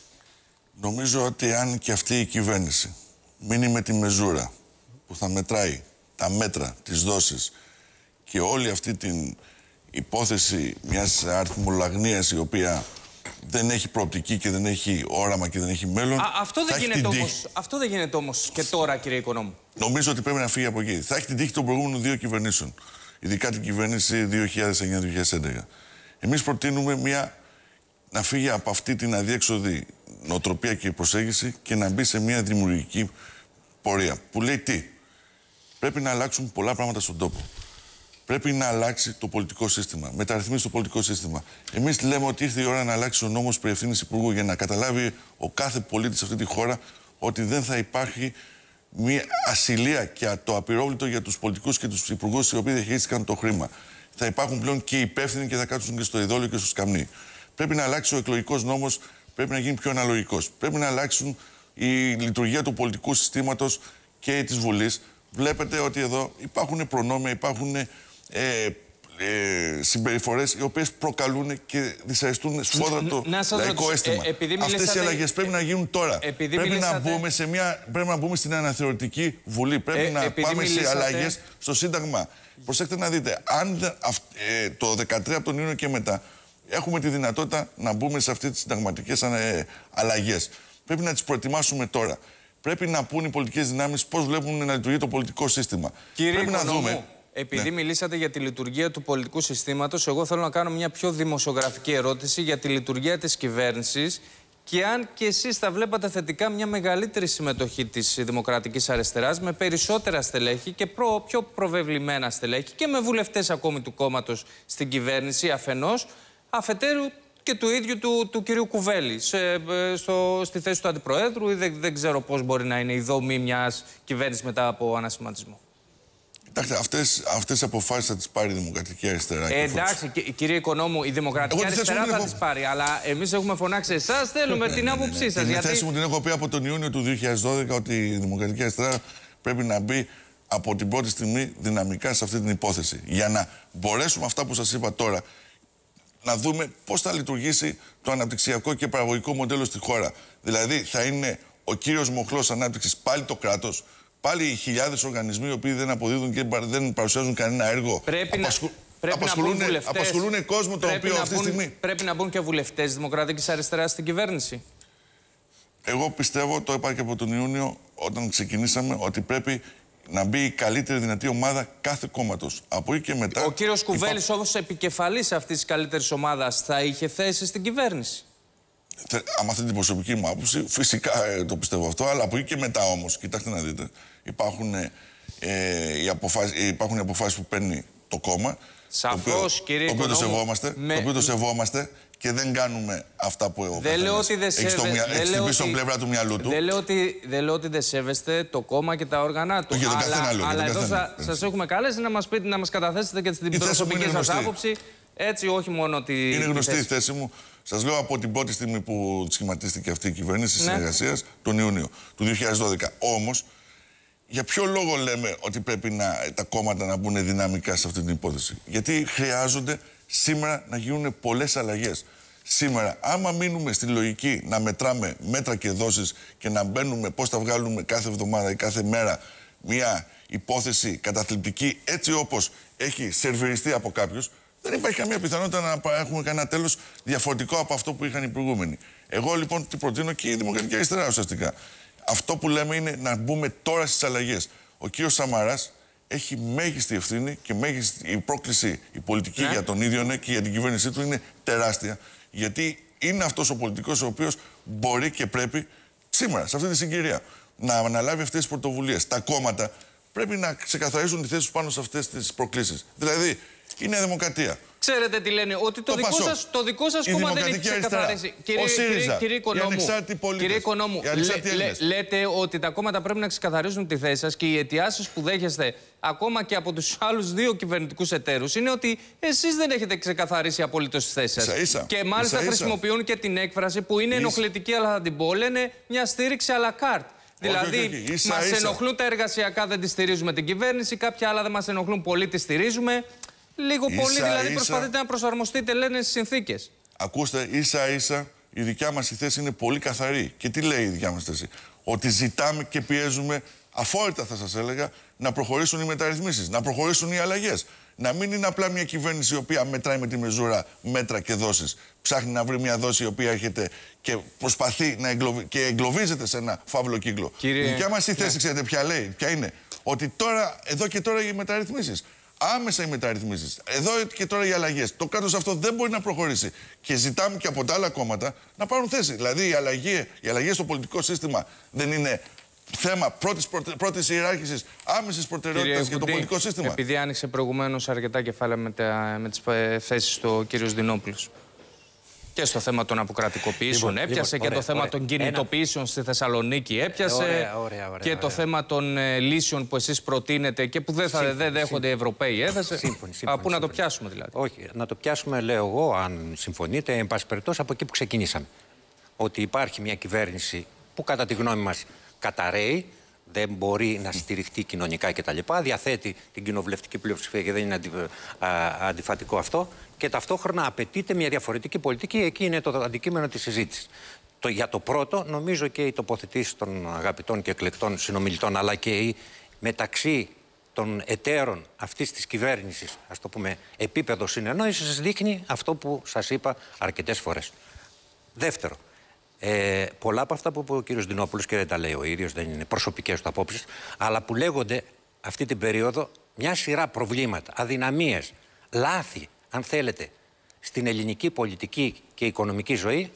Νομίζω ότι αν και αυτή η κυβέρνηση μείνει με τη μεζούρα που θα μετράει τα μέτρα, τις δόσεις και όλη αυτή την υπόθεση μιας αριθμολαγνίας η οποία δεν έχει προοπτική και δεν έχει όραμα και δεν έχει μέλλον. Α, αυτό, δεν γίνεται όμως, αυτό δεν γίνεται όμως και τώρα, κύριε Οικονόμου. Νομίζω ότι πρέπει να φύγει από εκεί. Θα έχει την τύχη των προηγούμενων δύο κυβερνήσεων. Ειδικά την κυβέρνηση δύο χιλιάδες εννιά δύο χιλιάδες έντεκα. Εμείς προτείνουμε μια, να φύγει από αυτή την αδιέξοδη νοοτροπία και προσέγγιση και να μπει σε μια δημιουργική πορεία. Που λέει τι. Πρέπει να αλλάξουν πολλά πράγματα στον τόπο. Πρέπει να αλλάξει το πολιτικό σύστημα. Μεταρρυθμίσει το πολιτικό σύστημα. Εμείς λέμε ότι ήρθε η ώρα να αλλάξει ο νόμος περί ευθύνης υπουργού για να καταλάβει ο κάθε πολίτης σε αυτή τη χώρα ότι δεν θα υπάρχει μια ασυλία και το απειρόβλητο για τους πολιτικούς και τους υπουργούς οι οποίοι διαχειρίστηκαν το χρήμα. Θα υπάρχουν πλέον και υπεύθυνοι και θα κάτσουν και στο ειδόλιο και στο σκαμνί. Πρέπει να αλλάξει ο εκλογικός νόμος, πρέπει να γίνει πιο αναλογικός. Πρέπει να αλλάξουν η λειτουργία του πολιτικού συστήματος και της Βουλής. Βλέπετε ότι εδώ υπάρχουν προνόμια, υπάρχουν ε, ε, συμπεριφορές οι οποίες προκαλούν και δυσαρεστούν σφόδρα το λαϊκό αίσθημα. Ε, Αυτές μιλήσατε... οι αλλαγές πρέπει να γίνουν τώρα. Πρέπει, μιλήσατε... να μπούμε σε μια, πρέπει να μπούμε στην αναθεωρητική Βουλή. Πρέπει ε, να πάμε μιλήσατε... σε αλλαγές στο Σύνταγμα. Προσέξτε να δείτε, αν ε, το δεκατρία από τον Ιούνιο και μετά έχουμε τη δυνατότητα να μπούμε σε αυτές τις συνταγματικές ε, αλλαγές. Πρέπει να τις προετοιμάσουμε τώρα. Πρέπει να πούν οι πολιτικές δυνάμεις πώς βλέπουν να λειτουργεί το πολιτικό σύστημα. Κύριε Πρέπει Οικονόμου, να δούμε. Επειδή ναι. μιλήσατε για τη λειτουργία του πολιτικού συστήματος, εγώ θέλω να κάνω μια πιο δημοσιογραφική ερώτηση για τη λειτουργία της κυβέρνησης και αν και εσείς θα βλέπατε θετικά μια μεγαλύτερη συμμετοχή της Δημοκρατικής Αριστεράς με περισσότερα στελέχη και προ, πιο προβεβλημένα στελέχη και με βουλευτές ακόμη του κόμματος στην κυβέρνηση αφενός, αφετέρου και του ίδιου του, του κυρίου Κουβέλη σε, στο, στη θέση του Αντιπροέδρου ή δεν, δεν ξέρω πώς μπορεί να είναι η δομή μιας κυβέρνησης μετά από ανασχηματισμό. Κοιτάξτε, αυτές, αυτές οι αποφάσεις θα τις πάρει η Δημοκρατική Αριστερά. Ε, εντάξει, και, κύριε Οικονόμου, η Δημοκρατική Εγώ Αριστερά θα έχω... τις πάρει, αλλά εμείς έχουμε φωνάξει εσάς, θέλουμε την άποψή σας. Την γιατί... θέση μου την έχω πει από τον Ιούνιο του δύο χιλιάδες δώδεκα ότι η Δημοκρατική Αριστερά πρέπει να μπει από την πρώτη στιγμή δυναμικά σε αυτή την υπόθεση. Για να μπορέσουμε αυτά που σας είπα τώρα, να δούμε πώς θα λειτουργήσει το αναπτυξιακό και παραγωγικό μοντέλο στη χώρα. Δηλαδή, θα είναι ο κύριος μοχλός ανάπτυξης πάλι το κράτος, πάλι οι χιλιάδες οργανισμοί οι οποίοι δεν αποδίδουν και δεν παρουσιάζουν κανένα έργο. Πρέπει Απασχου... να, πρέπει απασχολούν, να βουλευτές, απασχολούν κόσμο το οποίο αυτή τη στιγμή. Πρέπει να μπουν και βουλευτές Δημοκρατικής Αριστεράς στην κυβέρνηση. Εγώ πιστεύω, το είπα και από τον Ιούνιο, όταν ξεκινήσαμε, ότι πρέπει να μπει η καλύτερη δυνατή ομάδα κάθε κόμματος. Από εκεί και μετά... Ο κύριος Κουβέλης, υπά... όμως επικεφαλής αυτής της καλύτερης ομάδας, θα είχε θέση στην κυβέρνηση. Θε... Άμα αυτή την προσωπική μου άποψη, φυσικά ε, το πιστεύω αυτό, αλλά από εκεί και μετά όμως, κοιτάξτε να δείτε, υπάρχουν, ε, οι, αποφάσεις, υπάρχουν οι αποφάσεις που παίρνει το κόμμα, Σαφώς, κύριε το οποίο το σεβόμαστε, με... το οποίο το σεβόμαστε και δεν κάνουμε αυτά που ο καθένας έχει στην πίσω πλευρά του μυαλού του. Δεν λέω, ότι, δεν λέω ότι δεν σέβεστε το κόμμα και τα όργανα του. Όχι, αλλά καθένα άλλο, αλλά εδώ καθένα. σας έχουμε καλέσει να μας πείτε, να μας καταθέσετε και την προσωπική σας άποψη. Έτσι, όχι μόνο ότι. Είναι γνωστή η θέση μου. Σας λέω από την πρώτη στιγμή που σχηματίστηκε αυτή η κυβέρνηση της ναι. συνεργασίας, τον Ιούνιο του δύο χιλιάδες δώδεκα. Όμως, για ποιο λόγο λέμε ότι πρέπει να, τα κόμματα να μπουν δυναμικά σε αυτή την υπόθεση? Γιατί χρειάζονται σήμερα να γίνουν πολλές αλλαγές. Σήμερα, άμα μείνουμε στη λογική να μετράμε μέτρα και δόσεις και να μπαίνουμε πώς θα βγάλουμε κάθε εβδομάδα ή κάθε μέρα μια υπόθεση καταθλιπτική έτσι όπως έχει σερβιριστεί από κάποιους, δεν υπάρχει καμία πιθανότητα να έχουμε κανένα τέλος διαφορετικό από αυτό που είχαν οι προηγούμενοι. Εγώ λοιπόν τι προτείνω και η Δημοκρατική Αριστερά ουσιαστικά. Αυτό που λέμε είναι να μπούμε τώρα στις αλλαγές. Ο κύριος Σαμαράς έχει μέγιστη ευθύνη και μέγιστη η πρόκληση, η πολιτική ναι. για τον ίδιο ναι, και για την κυβέρνησή του είναι τεράστια. Γιατί είναι αυτός ο πολιτικός ο οποίος μπορεί και πρέπει σήμερα, σε αυτή τη συγκυρία, να αναλάβει αυτές τις πρωτοβουλίες. Τα κόμματα πρέπει να ξεκαθαρίζουν τη θέση τους πάνω σε αυτές τις προκλήσεις. Δηλαδή, η Νέα Δημοκρατία. Ξέρετε τι λένε, ότι το, το δικό, σας, το δικό σας κόμμα δεν έχει ξεκαθαρίσει. Κύριε, ο ΣΥΡΙΖΑ, κύριε, κύριε οι ανεξάρτητοι πολίτες, κύριε Οικονόμου, λέ, λέ, λέτε ότι τα κόμματα πρέπει να ξεκαθαρίζουν τη θέση σας και οι αιτιάσεις που δέχεστε ακόμα και από τους άλλους δύο κυβερνητικούς εταίρους είναι ότι εσείς δεν έχετε ξεκαθαρίσει απολύτως τις θέσεις σας. Ίσα, ίσα. Και μάλιστα ίσα, χρησιμοποιούν και την έκφραση που είναι ίσα. ενοχλητική, αλλά θα την πω, λένε μια στήριξη à la carte. Δηλαδή, όχι, όχι, όχι. Ίσα, μας ίσα. ενοχλούν τα εργασιακά, δεν τη στηρίζουμε την κυβέρνηση, κάποια άλλα δεν μας ενοχλούν πολύ, τη στηρίζουμε. Λίγο ίσα, πολύ δηλαδή ίσα, προσπαθείτε να προσαρμοστείτε, λένε, στις συνθήκες. Ακούστε, ίσα ίσα η δικιά μας η θέση είναι πολύ καθαρή. Και τι λέει η δικιά μας θέση? Ότι ζητάμε και πιέζουμε, αφόρητα θα σας έλεγα, να προχωρήσουν οι μεταρρυθμίσεις, να προχωρήσουν οι αλλαγές. Να μην είναι απλά μια κυβέρνηση η οποία μετράει με τη μεζούρα μέτρα και δόσεις. Ψάχνει να βρει μια δόση η οποία έχετε και προσπαθεί να εγκλωβι... και εγκλωβίζεται σε ένα φαύλο κύκλο. Κύριε... Η δικιά μας η θέση, ναι. ξέρετε ποια λέει, ποια είναι? Ότι τώρα, εδώ και τώρα οι μεταρρυθμίσεις. Άμεσα οι μεταρρυθμίσεις. Εδώ και τώρα οι αλλαγές. Το κράτος αυτό δεν μπορεί να προχωρήσει. Και ζητάμε και από τα άλλα κόμματα να πάρουν θέση. Δηλαδή, οι αλλαγές, οι αλλαγές στο πολιτικό σύστημα δεν είναι θέμα πρώτης, πρώτης ιεράρχησης, άμεσης προτεραιότητας για το πολιτικό σύστημα. Επειδή άνοιξε προηγουμένως αρκετά κεφάλαια με, τα, με τις θέσεις του κ. Δινόπουλος. Και στο θέμα των αποκρατικοποιήσεων λοιπόν, έπιασε λοιπόν, και ωραία, το θέμα ωραία. των κινητοποιήσεων Ένα... στη Θεσσαλονίκη έπιασε. Ωραία, ωραία, ωραία, και ωραία. το θέμα των ε, λύσεων που εσείς προτείνετε και που δεν θα σύμφωνη, δε δέχονται οι Ευρωπαίοι έθεσε. Σύμφωνη, σύμφωνη, πού να το πιάσουμε δηλαδή? Όχι, να το πιάσουμε, λέω εγώ, αν συμφωνείτε, εν πάση περιπτώσει από εκεί που ξεκινήσαμε. Ότι υπάρχει μια κυβέρνηση που κατά τη γνώμη μας καταραίει, δεν μπορεί να στηριχτεί κοινωνικά κτλ. Διαθέτει την κοινοβουλευτική πλειοψηφία και δεν είναι αντι, α, αντιφατικό αυτό. Και ταυτόχρονα απαιτείται μια διαφορετική πολιτική. Εκεί είναι το αντικείμενο της συζήτησης. Το, για το πρώτο, νομίζω και οι τοποθετήσεις των αγαπητών και εκλεκτών συνομιλητών, αλλά και η μεταξύ των εταίρων αυτής της κυβέρνησης, ας το πούμε, επίπεδο συνεννόησης, δείχνει αυτό που σας είπα αρκετές φορές. Δεύτερο. Ε, πολλά από αυτά που είπε ο κύριος Δινόπουλος, και δεν τα λέει ο ίδιος, δεν είναι προσωπικές του απόψεις, αλλά που λέγονται αυτή την περίοδο μια σειρά προβλήματα, αδυναμίες, λάθη, αν θέλετε, στην ελληνική πολιτική και οικονομική ζωή,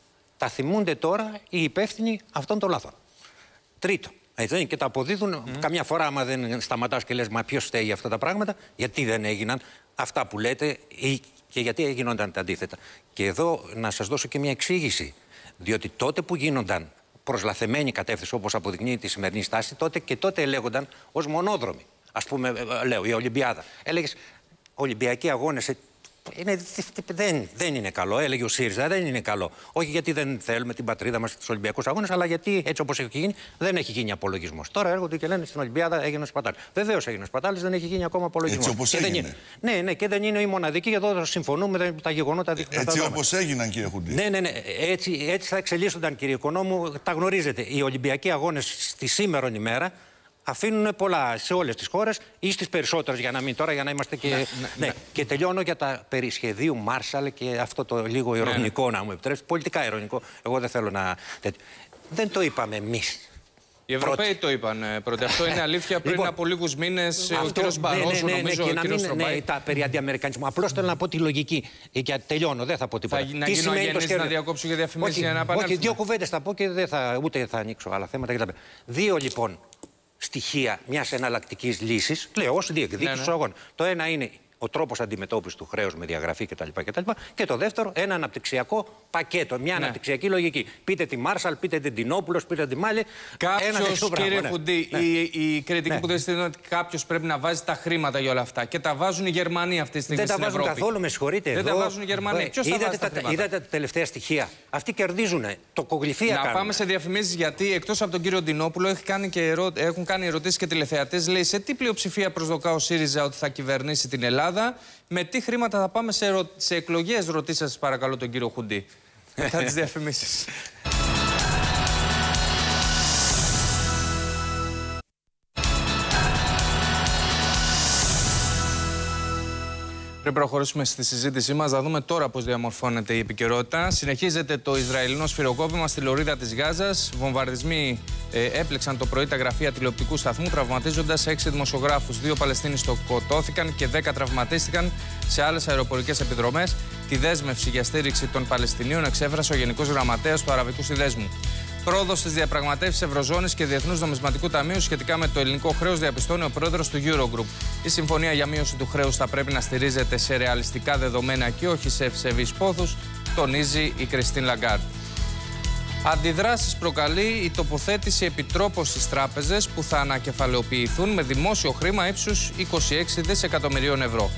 τα θυμούνται τώρα οι υπεύθυνοι αυτών των λάθων. Τρίτο, έτσι, και τα αποδίδουν mm. καμιά φορά, άμα δεν σταματάς και λες, μα ποιος φταίει για αυτά τα πράγματα, γιατί δεν έγιναν αυτά που λέτε ή, και γιατί έγινονταν τα αντίθετα. Και εδώ να σας δώσω και μια εξήγηση. Διότι τότε που γίνονταν προς λαθεμένη κατεύθυνση, όπως αποδεικνύει τη σημερινή στάση, τότε και τότε ελέγονταν ως μονόδρομοι. Ας πούμε, λέω, η Ολυμπιάδα. Έλεγες, Ολυμπιακοί αγώνες είναι, δεν, δεν είναι καλό. Έλεγε ο ΣΥΡΙΖΑ, δεν είναι καλό. Όχι γιατί δεν θέλουμε την πατρίδα μας στους Ολυμπιακούς αγώνες, αλλά γιατί έτσι όπως έχει γίνει, δεν έχει γίνει απολογισμός. Τώρα έρχονται και λένε στην Ολυμπιάδα έγινε ο Σπατάλης. Βεβαίως έγινε ο Σπατάλης, δεν έχει γίνει ακόμα απολογισμός. Έτσι όπως έγινε. Είναι. Ναι, ναι, και δεν είναι η μοναδική, εδώ συμφωνούμε, τα γεγονότα δείχνουν. Έτσι όπως έγιναν, κύριε Χουντή. Ναι, ναι, ναι. Έτσι, έτσι θα εξελίσσονταν, κύριε Οικονόμου. Τα γνωρίζετε. Οι Ολυμπιακοί αγώνες στη σήμερον ημέρα αφήνουν πολλά σε όλες τις χώρες ή στις περισσότερες, για να μην τώρα, για να είμαστε και. Ναι, ναι, ναι. Ναι. Και τελειώνω για τα περί σχεδίου Μάρσαλ και αυτό το λίγο ειρωνικό, ναι, ναι. να μου επιτρέψετε. Πολιτικά ειρωνικό. Εγώ δεν θέλω να. Δεν το είπαμε εμείς. Οι Ευρωπαίοι το είπαν πρώτα. Αυτό είναι αλήθεια. Πριν Λοιπόν, από λίγους μήνες ο αυτό, κ. Μπαρόζο, ναι, ναι, ναι, νομίζω, και ο να κ. μην, Στρομπάη. ναι, τα περί αντιαμερικανισμού. Απλώς θέλω να πω τη λογική. Και τελειώνω, δεν θα πω τίποτα. Θα, να Τι γίνω σημαίνει το αγενής, σχέδιο? να διακόψω για διαφημίσεις Όχι, για να όχι, επανέλθουμε. δύο κουβέντες θα πω και δεν θα, ούτε θα ανοίξω άλλα θέματα κτλ. Δύο λοιπόν στοιχεία μιας εναλλακτικής λύσης, λέω ως διεκδίκηση Ναι, ναι. του αγώνα. Το ένα είναι ο τρόπος αντιμετώπισης του χρέους με διαγραφή κτλ. κτλ. Και το δεύτερο, ένα αναπτυξιακό πακέτο, μια Ναι. αναπτυξιακή λογική. Πείτε τη Μάρσαλ, πείτε την Τινόπουλος, πείτε τη Μάλη. Κάποιος, κύριε ναι. Χουντή, Ναι. η, η κριτική Ναι. που δεν στείλει είναι ότι κάποιος πρέπει να βάζει τα χρήματα για όλα αυτά. Και τα βάζουν οι Γερμανοί αυτή τη στιγμή Δεν τα στην βάζουν Ευρώπη. καθόλου, με συγχωρείτε. Δεν εδώ. τα βάζουν οι Γερμανοί. Ε, Ποιος τα είδατε βάζει τα τα, χρήματα? είδατε τα τελευταία στοιχεία. Αυτοί κερδίζουν. Το κογλυφία Να κάνουν. πάμε σε διαφημίσεις, γιατί εκτός από τον κύριο Ντινόπουλο έχει κάνει και ερώ... έχουν κάνει ερωτήσεις και τηλεθεατές. Λέει σε τι πλειοψηφία προσδοκά ο ΣΥΡΙΖΑ ότι θα κυβερνήσει την Ελλάδα, με τι χρήματα θα πάμε σε, ερω... σε εκλογές, ρωτήστε σας παρακαλώ τον κύριο Χουντή. Μετά τις διαφημίσεις. Πριν προχωρήσουμε στη συζήτησή μας, θα δούμε τώρα πώς διαμορφώνεται η επικαιρότητα. Συνεχίζεται το Ισραηλινό σφυροκόπημα στη λωρίδα της Γάζας. Βομβαρδισμοί ε, έπληξαν το πρωί τα γραφεία τηλεοπτικού σταθμού, τραυματίζοντας έξι δημοσιογράφους. Δύο Παλαιστίνοι σκοτώθηκαν και δέκα τραυματίστηκαν σε άλλες αεροπορικές επιδρομές. Τη δέσμευση για στήριξη των Παλαιστινίων εξέφρασε ο Γενικός Γραμματέας του Αραβικού Συνδέσμου. Πρόοδο στι διαπραγματεύσεις Ευρωζώνης και Διεθνούς Νομισματικού Ταμείου σχετικά με το ελληνικό χρέος, διαπιστώνει ο πρόεδρος του Eurogroup. Η συμφωνία για μείωση του χρέους θα πρέπει να στηρίζεται σε ρεαλιστικά δεδομένα και όχι σε ευσεβείς πόθους, τονίζει η Κριστίν Λαγκάρντ. Αντιδράσεις προκαλεί η τοποθέτηση επιτρόπων στις τράπεζες που θα ανακεφαλαιοποιηθούν με δημόσιο χρήμα ύψους είκοσι έξι δισεκατομμυρίων ευρώ.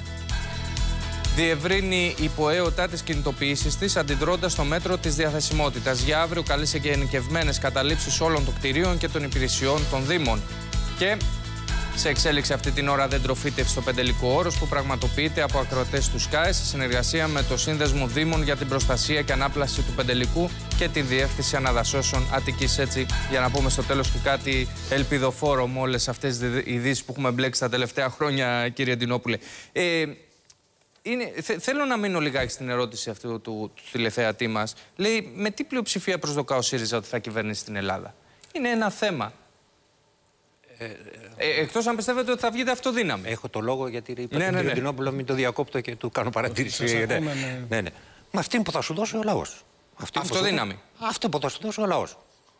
Διευρύνει η ΠΟΕΟΤΑ τις κινητοποιήσεις της, αντιδρώντας στο μέτρο της διαθεσιμότητας. Για αύριο καλείσαι και ενοικευμένες καταλήψεις όλων των κτηρίων και των υπηρεσιών των Δήμων. Και σε εξέλιξη αυτή την ώρα δεντροφύτευση στο Πεντελικό Όρος, που πραγματοποιείται από ακροατές του ΣΚΑΕ σε συνεργασία με το Σύνδεσμο Δήμων για την Προστασία και Ανάπλαση του Πεντελικού και τη Διεύθυνση Αναδασώσεων Αττικής. Έτσι, για να πούμε στο τέλος του κάτι ελπιδοφόρο με όλες αυτές τις ειδήσεις που έχουμε μπλέξει τα τελευταία χρόνια, κύριε Ντινόπουλε. Ε, Είναι, θε, θέλω να μείνω λιγάκι στην ερώτηση αυτού του, του, του τηλεθεατή μας. Λέει, με τι πλειοψηφία προσδοκά ο ΣΥΡΙΖΑ ότι θα κυβερνήσει την Ελλάδα? Είναι ένα θέμα. Ε, ε, εκτός αν πιστεύετε ότι θα βγείτε αυτοδύναμη. Έχω το λόγο γιατί είπα ναι, τον ναι, κύριο ναι. Ντινόπουλο, μην το διακόπτω και του κάνω παρατήρηση. Ναι, ναι. ναι, ναι. Με αυτή που θα σου δώσει ο λαός. Αυτή αυτοδύναμη. Που σου... Αυτό που θα σου δώσει ο λαός.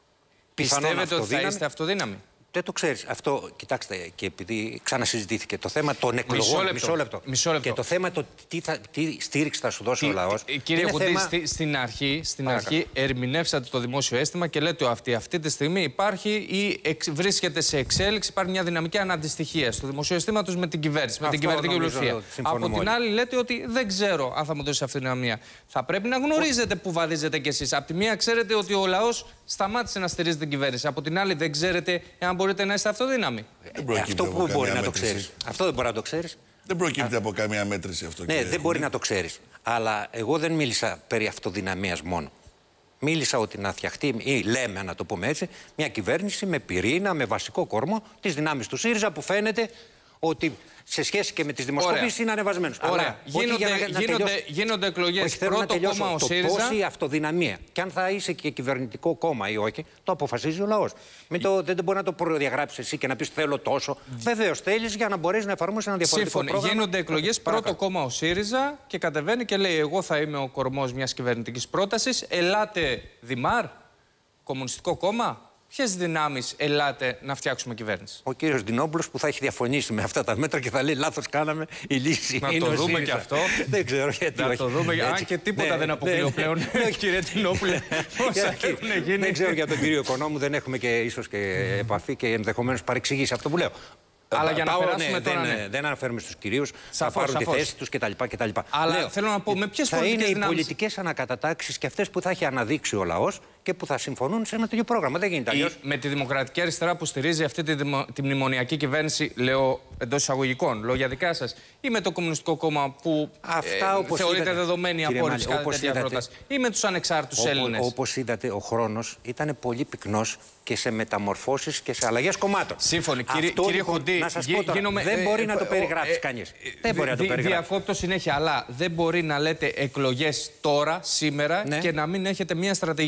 Πιστεύετε ότι θα είστε αυτοδύναμοι? Δεν το ξέρεις. Αυτό, κοιτάξτε, και επειδή ξανασυζητήθηκε το θέμα των εκλογών. Μισό λεπτό. Μισό λεπτό. Μισό λεπτό. Και το θέμα το τι, θα, τι στήριξη θα σου δώσει τι, ο λαός. Κύριε Χουντή, θέμα... στη, στην, αρχή, στην αρχή ερμηνεύσατε το δημόσιο αίσθημα και λέτε ότι αυτή τη στιγμή υπάρχει ή εξ, βρίσκεται σε εξέλιξη, υπάρχει μια δυναμική αναντιστοιχία του δημοσίου αισθήματος με την κυβέρνηση, με την κυβερνητική πλειοψηφία. Από την άλλη, λέτε ότι δεν ξέρω αν θα μου δώσει αυτή την δυναμία. Θα πρέπει να γνωρίζετε που βαδίζετε κι εσείς. Από τη μία, ξέρετε ότι ο λαός σταμάτησε να στηρίζει την κυβέρνηση. Από την άλλη, δεν ξέρετε εάν μπορείτε να είστε αυτοδύναμοι. Ε, αυτό που μπορεί να το ξέρεις. Αυτό δεν μπορεί να το ξέρεις. Δεν προκύπτει Α... από καμία μέτρηση αυτό. Ναι, δεν μπορεί να το ξέρεις. Αλλά εγώ δεν μίλησα περί αυτοδυναμίας μόνο. Μίλησα ότι να φτιαχτεί, ή λέμε να το πούμε έτσι, μια κυβέρνηση με πυρήνα, με βασικό κορμό τις δυνάμεις του ΣΥΡΙΖΑ, που φαίνεται ότι σε σχέση και με τις δημοσκοπήσεις είναι ανεβασμένος. Ωραία. Αλλά, γίνονται, να, να γίνονται, γίνονται εκλογές. Πρώτο κόμμα ο ΣΥΡΙΖΑ. Πώς η αυτοδυναμία. Και αν θα είσαι και κυβερνητικό κόμμα ή όχι, το αποφασίζει ο λαός. Μην το, δεν μπορεί να το προδιαγράψεις εσύ και να πεις θέλω τόσο. Βεβαίως θέλεις για να μπορέσεις να εφαρμόσεις ένα διαφορετικό Σύμφωνοι. πρόγραμμα. Γίνονται εκλογές. Πρώτο κόμμα ο ΣΥΡΙΖΑ και κατεβαίνει και λέει: εγώ θα είμαι ο κορμός μιας κυβερνητικής πρότασης. Ελάτε Δημάρ, Κομμουνιστικό Κόμμα. Ποιες δυνάμεις ελάτε να φτιάξουμε κυβέρνηση? Ο κύριος Ντινόπουλος που θα έχει διαφωνήσει με αυτά τα μέτρα και θα λέει λάθος κάναμε, η λύση να είναι το ο δούμε ΣΥΡΙΖΑ. και αυτό. Δεν ξέρω γιατί. Να όχι. το δούμε. Έτσι. Αν και τίποτα ναι, δεν αποκλείω ναι, πλέον, ναι, κύριε Ντινόπουλε. Όσα έχουν γίνει. Δεν ξέρω για τον κύριο Οικονόμου, δεν έχουμε και ίσως και επαφή και ενδεχομένως παρεξηγήσει αυτό που λέω. Αλλά για να Πάω, περάσουμε ναι, τώρα, δεν, ναι. δεν αναφέρουμε στους κυρίους, θα σαφώς, πάρουν σαφώς. τη θέση τους κτλ. κτλ. Αλλά Λέω, θέλω να πω με ποιες θα πολιτικές είναι δυνάμεις... οι πολιτικές ανακατατάξεις και αυτές που θα έχει αναδείξει ο λαός και που θα συμφωνούν σε ένα τέτοιο πρόγραμμα. Δεν γίνεται αλλιώς. Με τη Δημοκρατική Αριστερά που στηρίζει αυτή τη, δημο... τη μνημονιακή κυβέρνηση, λέω εντός εισαγωγικών, λόγια δικά σας, ή με το Κομμουνιστικό Κόμμα που Αυτά, ε, θεωρείται είδατε, δεδομένη απόρριψη κάθε τέτοια πρόταση, ή με τους ανεξάρτητους Έλληνες? Όπως είδατε, ο χρόνος ήταν πολύ πυκνός και σε μεταμορφώσεις και σε αλλαγές κομμάτων. Σύμφωνοι. Κύριε, Αυτό, κύριε λοιπόν, Χουντή, να σας πω τώρα, γίνομαι, δεν ε, μπορεί ε, να το ε, περιγράψει ε, κανείς. Ε, δεν μπορεί να το περιγράψει. Διακόπτω συνέχεια, αλλά δεν μπορεί να λέτε εκλογές τώρα, σήμερα, ναι. και να μην έχετε μια στρατηγική για την επόμενη.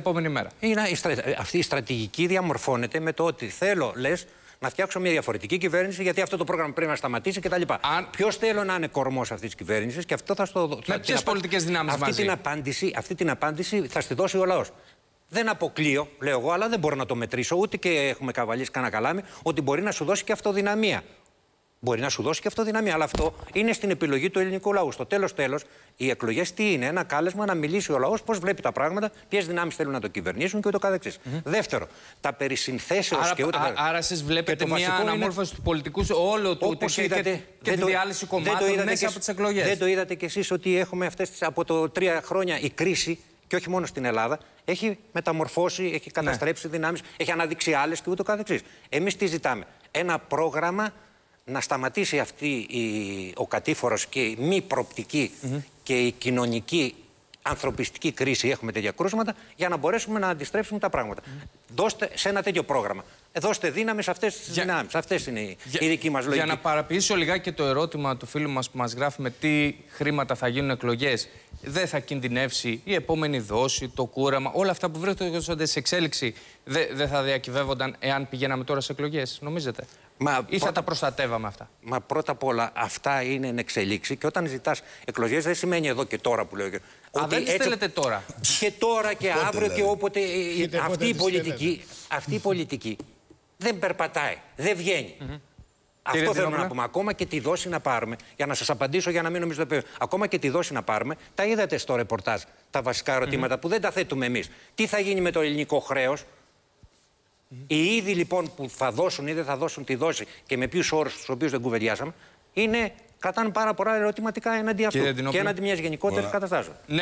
επόμενη μέρα. Είναι, η στρα... Αυτή η στρατηγική διαμορφώνεται με το ότι θέλω, λες, να φτιάξω μια διαφορετική κυβέρνηση, γιατί αυτό το πρόγραμμα πρέπει να σταματήσει κτλ. Αν... Ποιο θέλω να είναι κορμός αυτής της κυβέρνησης, και αυτό θα στο. Με ποιες πολιτικές δυνάμεις αυτή μαζί. Την απάντηση, αυτή την απάντηση θα στη δώσει ο λαός. Δεν αποκλείω, λέω εγώ, αλλά δεν μπορώ να το μετρήσω, ούτε και έχουμε καβαλήσει κανένα καλάμι, ότι μπορεί να σου δώσει και αυτοδυναμία. Μπορεί να σου δώσει και αυτοδυναμία, αλλά αυτό είναι στην επιλογή του ελληνικού λαού. Στο τέλος τέλος, οι εκλογές τι είναι? Ένα κάλεσμα να μιλήσει ο λαός πώς βλέπει τα πράγματα, ποιες δυνάμεις θέλουν να το κυβερνήσουν και ούτω καθεξής. Mm-hmm. Δεύτερο, τα περί συνθέσεως και ούτω καθεξής. Άρα, εσείς βλέπετε μια αναμόρφωση είναι... του πολιτικού όλο του όπως και, είδατε, και τη διάλυση κομμάτων μέσα από τις εκλογές. Δεν το είδατε κι εσείς ότι έχουμε αυτές τις, από το τρία χρόνια η κρίση, και όχι μόνο στην Ελλάδα, έχει μεταμορφώσει, έχει καταστρέψει ναι. δυνάμεις, έχει αναδείξει άλλες και ούτω καθεξής. Εμείς τι ζητάμε? Ένα πρόγραμμα να σταματήσει αυτή η, ο κατήφορος και η μη προοπτική mm-hmm. και η κοινωνική ανθρωπιστική κρίση, έχουμε τέτοια κρούσματα, για να μπορέσουμε να αντιστρέψουμε τα πράγματα. Mm-hmm. Δώστε σε ένα τέτοιο πρόγραμμα. Δώστε δύναμη σε αυτές τις για... δυνάμεις. Αυτές είναι οι, για... η δική μας λογική. Για να παραποιήσω λιγάκι και το ερώτημα του φίλου μας που μας γράφει με τι χρήματα θα γίνουν εκλογές, δεν θα κινδυνεύσει η επόμενη δόση, το κούρεμα, όλα αυτά που βρίσκονται σε εξέλιξη, δεν δε θα διακυβεύονταν εάν πηγαίναμε τώρα σε εκλογές, νομίζετε? Μα ή πρώτα... θα τα προστατεύαμε αυτά? Μα πρώτα απ' όλα αυτά είναι εν εξελίξη, και όταν ζητάς εκλογές δεν σημαίνει εδώ και τώρα που λέω. Α, ότι δεν τις έτσι... θέλετε τώρα? Και τώρα και αύριο δηλαδή. Και όποτε. Είτε αυτή, πότε η πολιτική, αυτή η πολιτική δεν περπατάει, δεν βγαίνει. Mm-hmm. Αυτό Κύριε θέλουμε να πούμε. Ακόμα και τη δόση να πάρουμε, για να σας απαντήσω, για να μην νομίζετε πέρα. Ακόμα και τη δόση να πάρουμε, τα είδατε στο ρεπορτάζ τα βασικά ερωτήματα mm-hmm. που δεν τα θέτουμε εμείς. Τι θα γίνει με το ελληνικό χρέος? Mm-hmm. Οι είδη λοιπόν που θα δώσουν ή δεν θα δώσουν τη δόση και με ποιους όρους τους οποίους δεν κουβεντιάσαμε, είναι. Κρατάνε πάρα πολλά ερωτηματικά έναντι αυτού και έναντι μιας γενικότερης καταστάσεως. Ναι,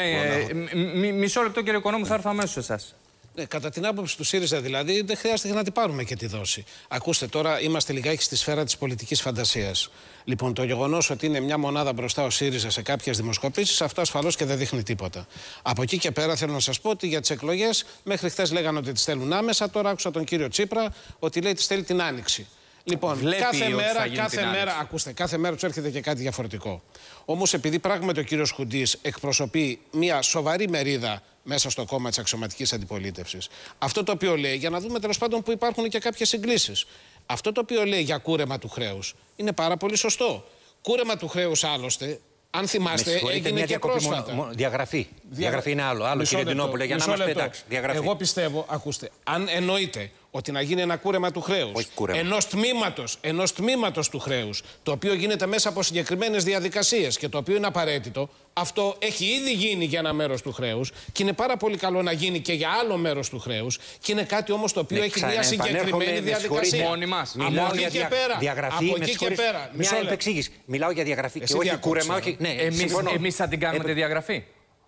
ε, μισό λεπτό κύριε Οικονόμου, θα έρθω αμέσως εσάς. Ναι, κατά την άποψη του ΣΥΡΙΖΑ δηλαδή, δεν χρειάζεται να την πάρουμε και τη δόση. Ακούστε, τώρα είμαστε λιγάκι στη σφαίρα της πολιτικής φαντασίας. Λοιπόν, το γεγονός ότι είναι μια μονάδα μπροστά ο ΣΥΡΙΖΑ σε κάποιες δημοσκοπήσεις, αυτό ασφαλώς και δεν δείχνει τίποτα. Από εκεί και πέρα θέλω να σας πω ότι για τις εκλογές, μέχρι χθες λέγανε ότι τις θέλουν άμεσα, τώρα άκουσα τον κύριο Τσίπρα ότι λέει τις θέλει την Άνοιξη. Λοιπόν, Βλέπει κάθε μέρα, κάθε μέρα, ακούστε, κάθε μέρα του έρχεται και κάτι διαφορετικό. Όμως, επειδή πράγματι ο κύριος Χουντής εκπροσωπεί μια σοβαρή μερίδα μέσα στο κόμμα της αξιωματικής αντιπολίτευσης, αυτό το οποίο λέει, για να δούμε τέλος πάντων που υπάρχουν και κάποιες συγκλήσεις, αυτό το οποίο λέει για κούρεμα του χρέους είναι πάρα πολύ σωστό. Κούρεμα του χρέους άλλωστε, αν θυμάστε, έγινε και πρόσφατα. Μόνο, διαγραφή. Διαγραφή είναι άλλο. Άλλο, κύριε Ντινόπουλε, για να είμαστε εντάξει. Διαγραφή. Εγώ πιστεύω, ακούστε, αν εννοείται ότι να γίνει ένα κούρεμα του χρέους, ενός τμήματος, ενός τμήματος του χρέους, το οποίο γίνεται μέσα από συγκεκριμένες διαδικασίες και το οποίο είναι απαραίτητο, αυτό έχει ήδη γίνει για ένα μέρος του χρέους και είναι πάρα πολύ καλό να γίνει και για άλλο μέρος του χρέους και είναι κάτι όμως το οποίο ναι, έχει μια συγκεκριμένη διαδικασία. Μόνοι μας. Από εκεί και πέρα. Διαγραφή, από εκεί και πέρα. Μια επεξήγηση. Μιλάω για διαγραφή και όχι κούρεμα. Εμείς θα την κάνουμε τη διαγραφή.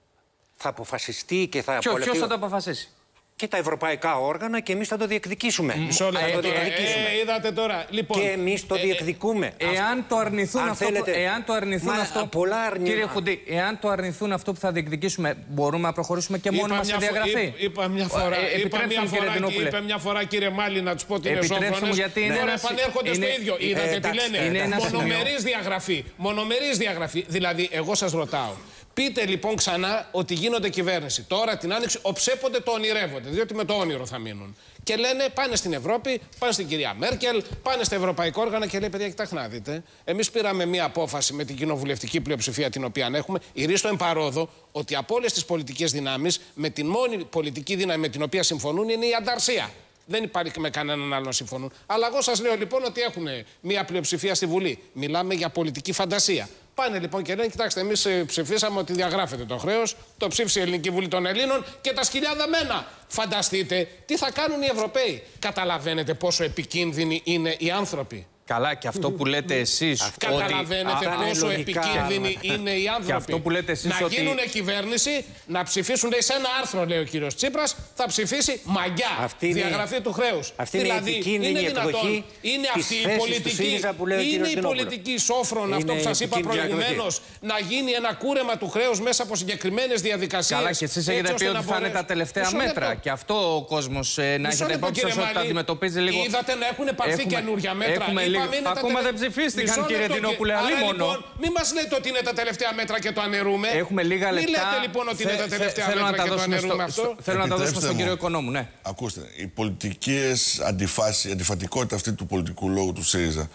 Θα αποφασιστεί και θα απολυθεί. Ποιος θα το αποφασίσει? Και τα ευρωπαϊκά όργανα, και εμείς θα το διεκδικήσουμε. Μισό λεπτό. Ε, το διεκδικήσουμε. Ε, ε, είδατε τώρα. Λοιπόν, και εμείς το ε, διεκδικούμε. Ε, εάν το αρνηθούν αν αυτό, θέλετε, εάν το αρνηθούν μα, αυτό πολλά αρνη... κύριε Χουντή, εάν το αρνηθούν αυτό που θα διεκδικήσουμε, μπορούμε να προχωρήσουμε και μόνο μας σε διαγραφή? Είπα μια φορά, ε, είπα μια φορά, είπε μια φορά κύριε Μάλι να τους πω ότι είναι σόφρονες. Τώρα επανέρχονται στο ίδιο. Είδατε τι λένε? Μονομερής διαγραφή. Μονομερής διαγραφή. Δηλαδή, εγώ σας ρωτάω. Πείτε λοιπόν ξανά ότι γίνονται κυβέρνηση. Τώρα την Άνοιξη οψέπονται, το ονειρεύονται, διότι με το όνειρο θα μείνουν. Και λένε πάνε στην Ευρώπη, πάνε στην κυρία Μέρκελ, πάνε στα ευρωπαϊκά όργανα και λέει: παιδιά, κοιτάξτε να δείτε. Εμείς πήραμε μία απόφαση με την κοινοβουλευτική πλειοψηφία την οποία έχουμε, ηρίστο εμπαρόδο, ότι από όλες τις πολιτικές δυνάμεις, με την μόνη πολιτική δύναμη με την οποία συμφωνούν είναι η ανταρσία. Δεν υπάρχει με κανέναν άλλο να συμφωνούν. Αλλά εγώ σας λέω λοιπόν ότι έχουν μία πλειοψηφία στη Βουλή. Μιλάμε για πολιτική φαντασία. Πάνε λοιπόν και λένε: κοιτάξτε, εμείς ψηφίσαμε ότι διαγράφεται το χρέος, το ψήφισε η Ελληνική Βουλή των Ελλήνων και τα σκυλιά δεμένα. Φανταστείτε τι θα κάνουν οι Ευρωπαίοι. Καταλαβαίνετε πόσο επικίνδυνοι είναι οι άνθρωποι? Καλά, και αυτό που λέτε εσείς. Καταλαβαίνετε ότι... πόσο επικίνδυνοι είναι οι άνθρωποι. Και αυτό που λέτε εσείς να ότι... γίνουν κυβέρνηση, να ψηφίσουν σε ένα άρθρο, λέει ο κύριος Τσίπρας, θα ψηφίσει μαγιά. Αυτή διαγραφή είναι... του χρέους. Αυτή δηλαδή, είναι η είναι δυνατόν, είναι αυτή η πολιτική, είναι η πολιτική σόφρον, αυτό που σας είπα προηγουμένως, να γίνει ένα κούρεμα του χρέους μέσα από συγκεκριμένες διαδικασίες. Καλά, και εσείς έχετε πει ότι θα είναι τα τελευταία μέτρα. Και αυτό ο κόσμος να έχετε υπόψη σας ότι τα αντιμετωπίζει λίγο. Είδατε να έχουν επαρθεί καινούργια μέτρα. λίγα. είναι Ακόμα τα τελε... δεν ψηφίστηκαν, Μισό κύριε λεπτό, Δινόπουλε. άρα, Αλλήμον. λοιπόν, μην μας λέτε ότι είναι τα τελευταία μέτρα και το αναιρούμε. Έχουμε λίγα λεπτά. Μην λέτε λοιπόν ότι είναι τα τελευταία μέτρα και το αναιρούμε αυτό. Θέλω να τα δώσουμε στον κύριο Οικονόμου, ναι. Ακούστε, οι πολιτικές αντιφάσεις, η αντιφατικότητα αυτή του πολιτικού λόγου του ΣΥΡΙΖΑ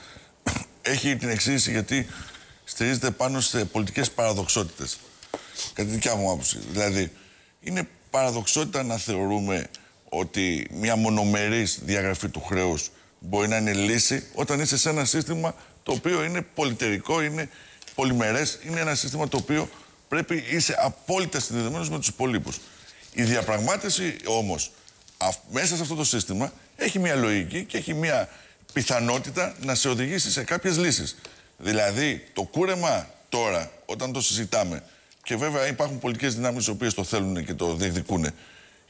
έχει την εξήγηση γιατί στηρίζεται πάνω σε πολιτικές παραδοξότητες. Κατά τη δικιά μου άποψη. Δηλαδή, είναι παραδοξότητα να θεωρούμε ότι μια μονομερής διαγραφή του χρέους μπορεί να είναι λύση όταν είσαι σε ένα σύστημα το οποίο είναι πολυτερικό, είναι πολυμερές, είναι ένα σύστημα το οποίο πρέπει είσαι απόλυτα συνδεδεμένος με τους υπολείπους. Η διαπραγμάτευση όμως μέσα σε αυτό το σύστημα έχει μια λογική και έχει μια πιθανότητα να σε οδηγήσει σε κάποιες λύσεις. Δηλαδή, το κούρεμα τώρα, όταν το συζητάμε, και βέβαια υπάρχουν πολιτικές δυνάμεις οι οποίες το θέλουν και το διεκδικούν, ε,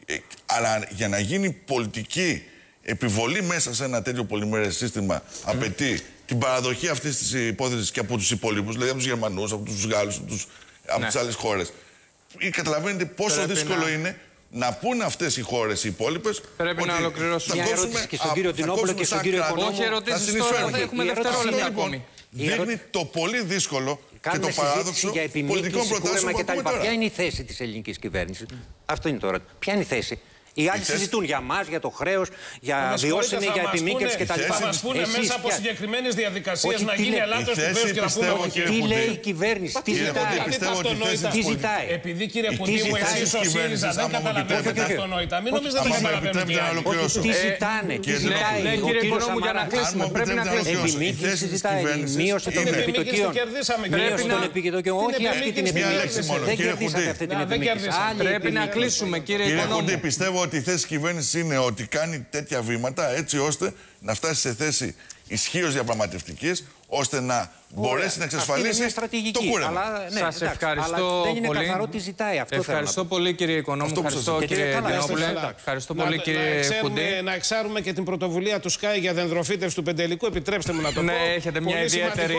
αλλά για να γίνει πολιτική επιβολή μέσα σε ένα τέτοιο πολυμερές σύστημα mm. απαιτεί την παραδοχή αυτής της υπόθεσης και από τους υπόλοιπους, δηλαδή από τους Γερμανούς, από τους Γάλλους, από, τους, από ναι. τις άλλες χώρες. Καταλαβαίνετε πόσο Πρέπει δύσκολο να... είναι να πούν αυτές οι χώρες οι υπόλοιπες. Πρέπει να ολοκληρώσουμε. Μια ερώτηση και στον κύριο Τινόπουλο και στον κύριο Οικονόμου. Όχι ερωτήσεις τώρα, δεν έχουμε δευτερόλεπτα ακόμη. Δείχνει το πολύ δύσκολο και το παράδοξο για πολιτικών προτάσεων που κτλ. τώρα. Ποια είναι η θέση της ελληνικής κυβέρνησης? Αυτό είναι το ερώτημα. Ποια είναι η θέση? Οι άλλοι θέση... συζητούν για μας, για το χρέος, για βιώσιμη, για επιμήκευση κτλ. Θα μας πούνε μέσα από συγκεκριμένες διαδικασίες να γίνει ελάττωση του χρέους και να πούμε όχι. Τι λέει η κυβέρνηση, τι ζητάει. Τι ζητάει. Επειδή κύριε Κουντή μου, εσείς ο ΣΥΡΙΖΑ δεν καταλαβαίνετε τα αυτονόητα. Μην νομίζετε δεν καταλαβαίνετε. Τι ζητάνε, τι ζητάει. Κύριε Οικονόμου, για να κλείσουμε, πρέπει να κλείσουμε. Επιμήκευση ζητάει, μείωση των επιτοκίων. Μείωση των επιτοκίων, όχι αυτή την επιμήκευση. Δεν κερδίσατε αυτή την επιμήκευση. Πρέπει να κλείσουμε, κύριε Οικονόμου. Πιστεύω ότι η θέση της κυβέρνησης είναι ότι κάνει τέτοια βήματα έτσι ώστε να φτάσει σε θέση ισχύως διαπραγματευτικής, ώστε να μπορέσει να εξασφαλίσει το κούρεμα. Αλλά, ναι, σας ευχαριστώ αλλά δεν είναι πολύ. καθαρό τι ζητάει αυτό. Ευχαριστώ πολύ κύριε Οικονόμου, ευχαριστώ κύριε Δινόπουλε. Ευχαριστώ πολύ κύριε Κουντή. Να εξάρουμε και την πρωτοβουλία του Sky για δενδροφύτευση του Πεντελικού. Επιτρέψτε μου να το πω. Ναι, έχετε μια ιδιαίτερη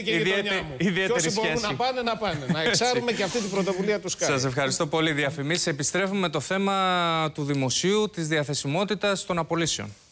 σχέση. Όσοι μπορούν να πάνε, να πάνε. Να εξάρουμε και αυτή την πρωτοβουλία του Sky. Σας ευχαριστώ πολύ. Διαφημίσεις. Επιστρέφουμε το θέμα του δημοσίου, της διαθεσιμότητας των απολύσεων.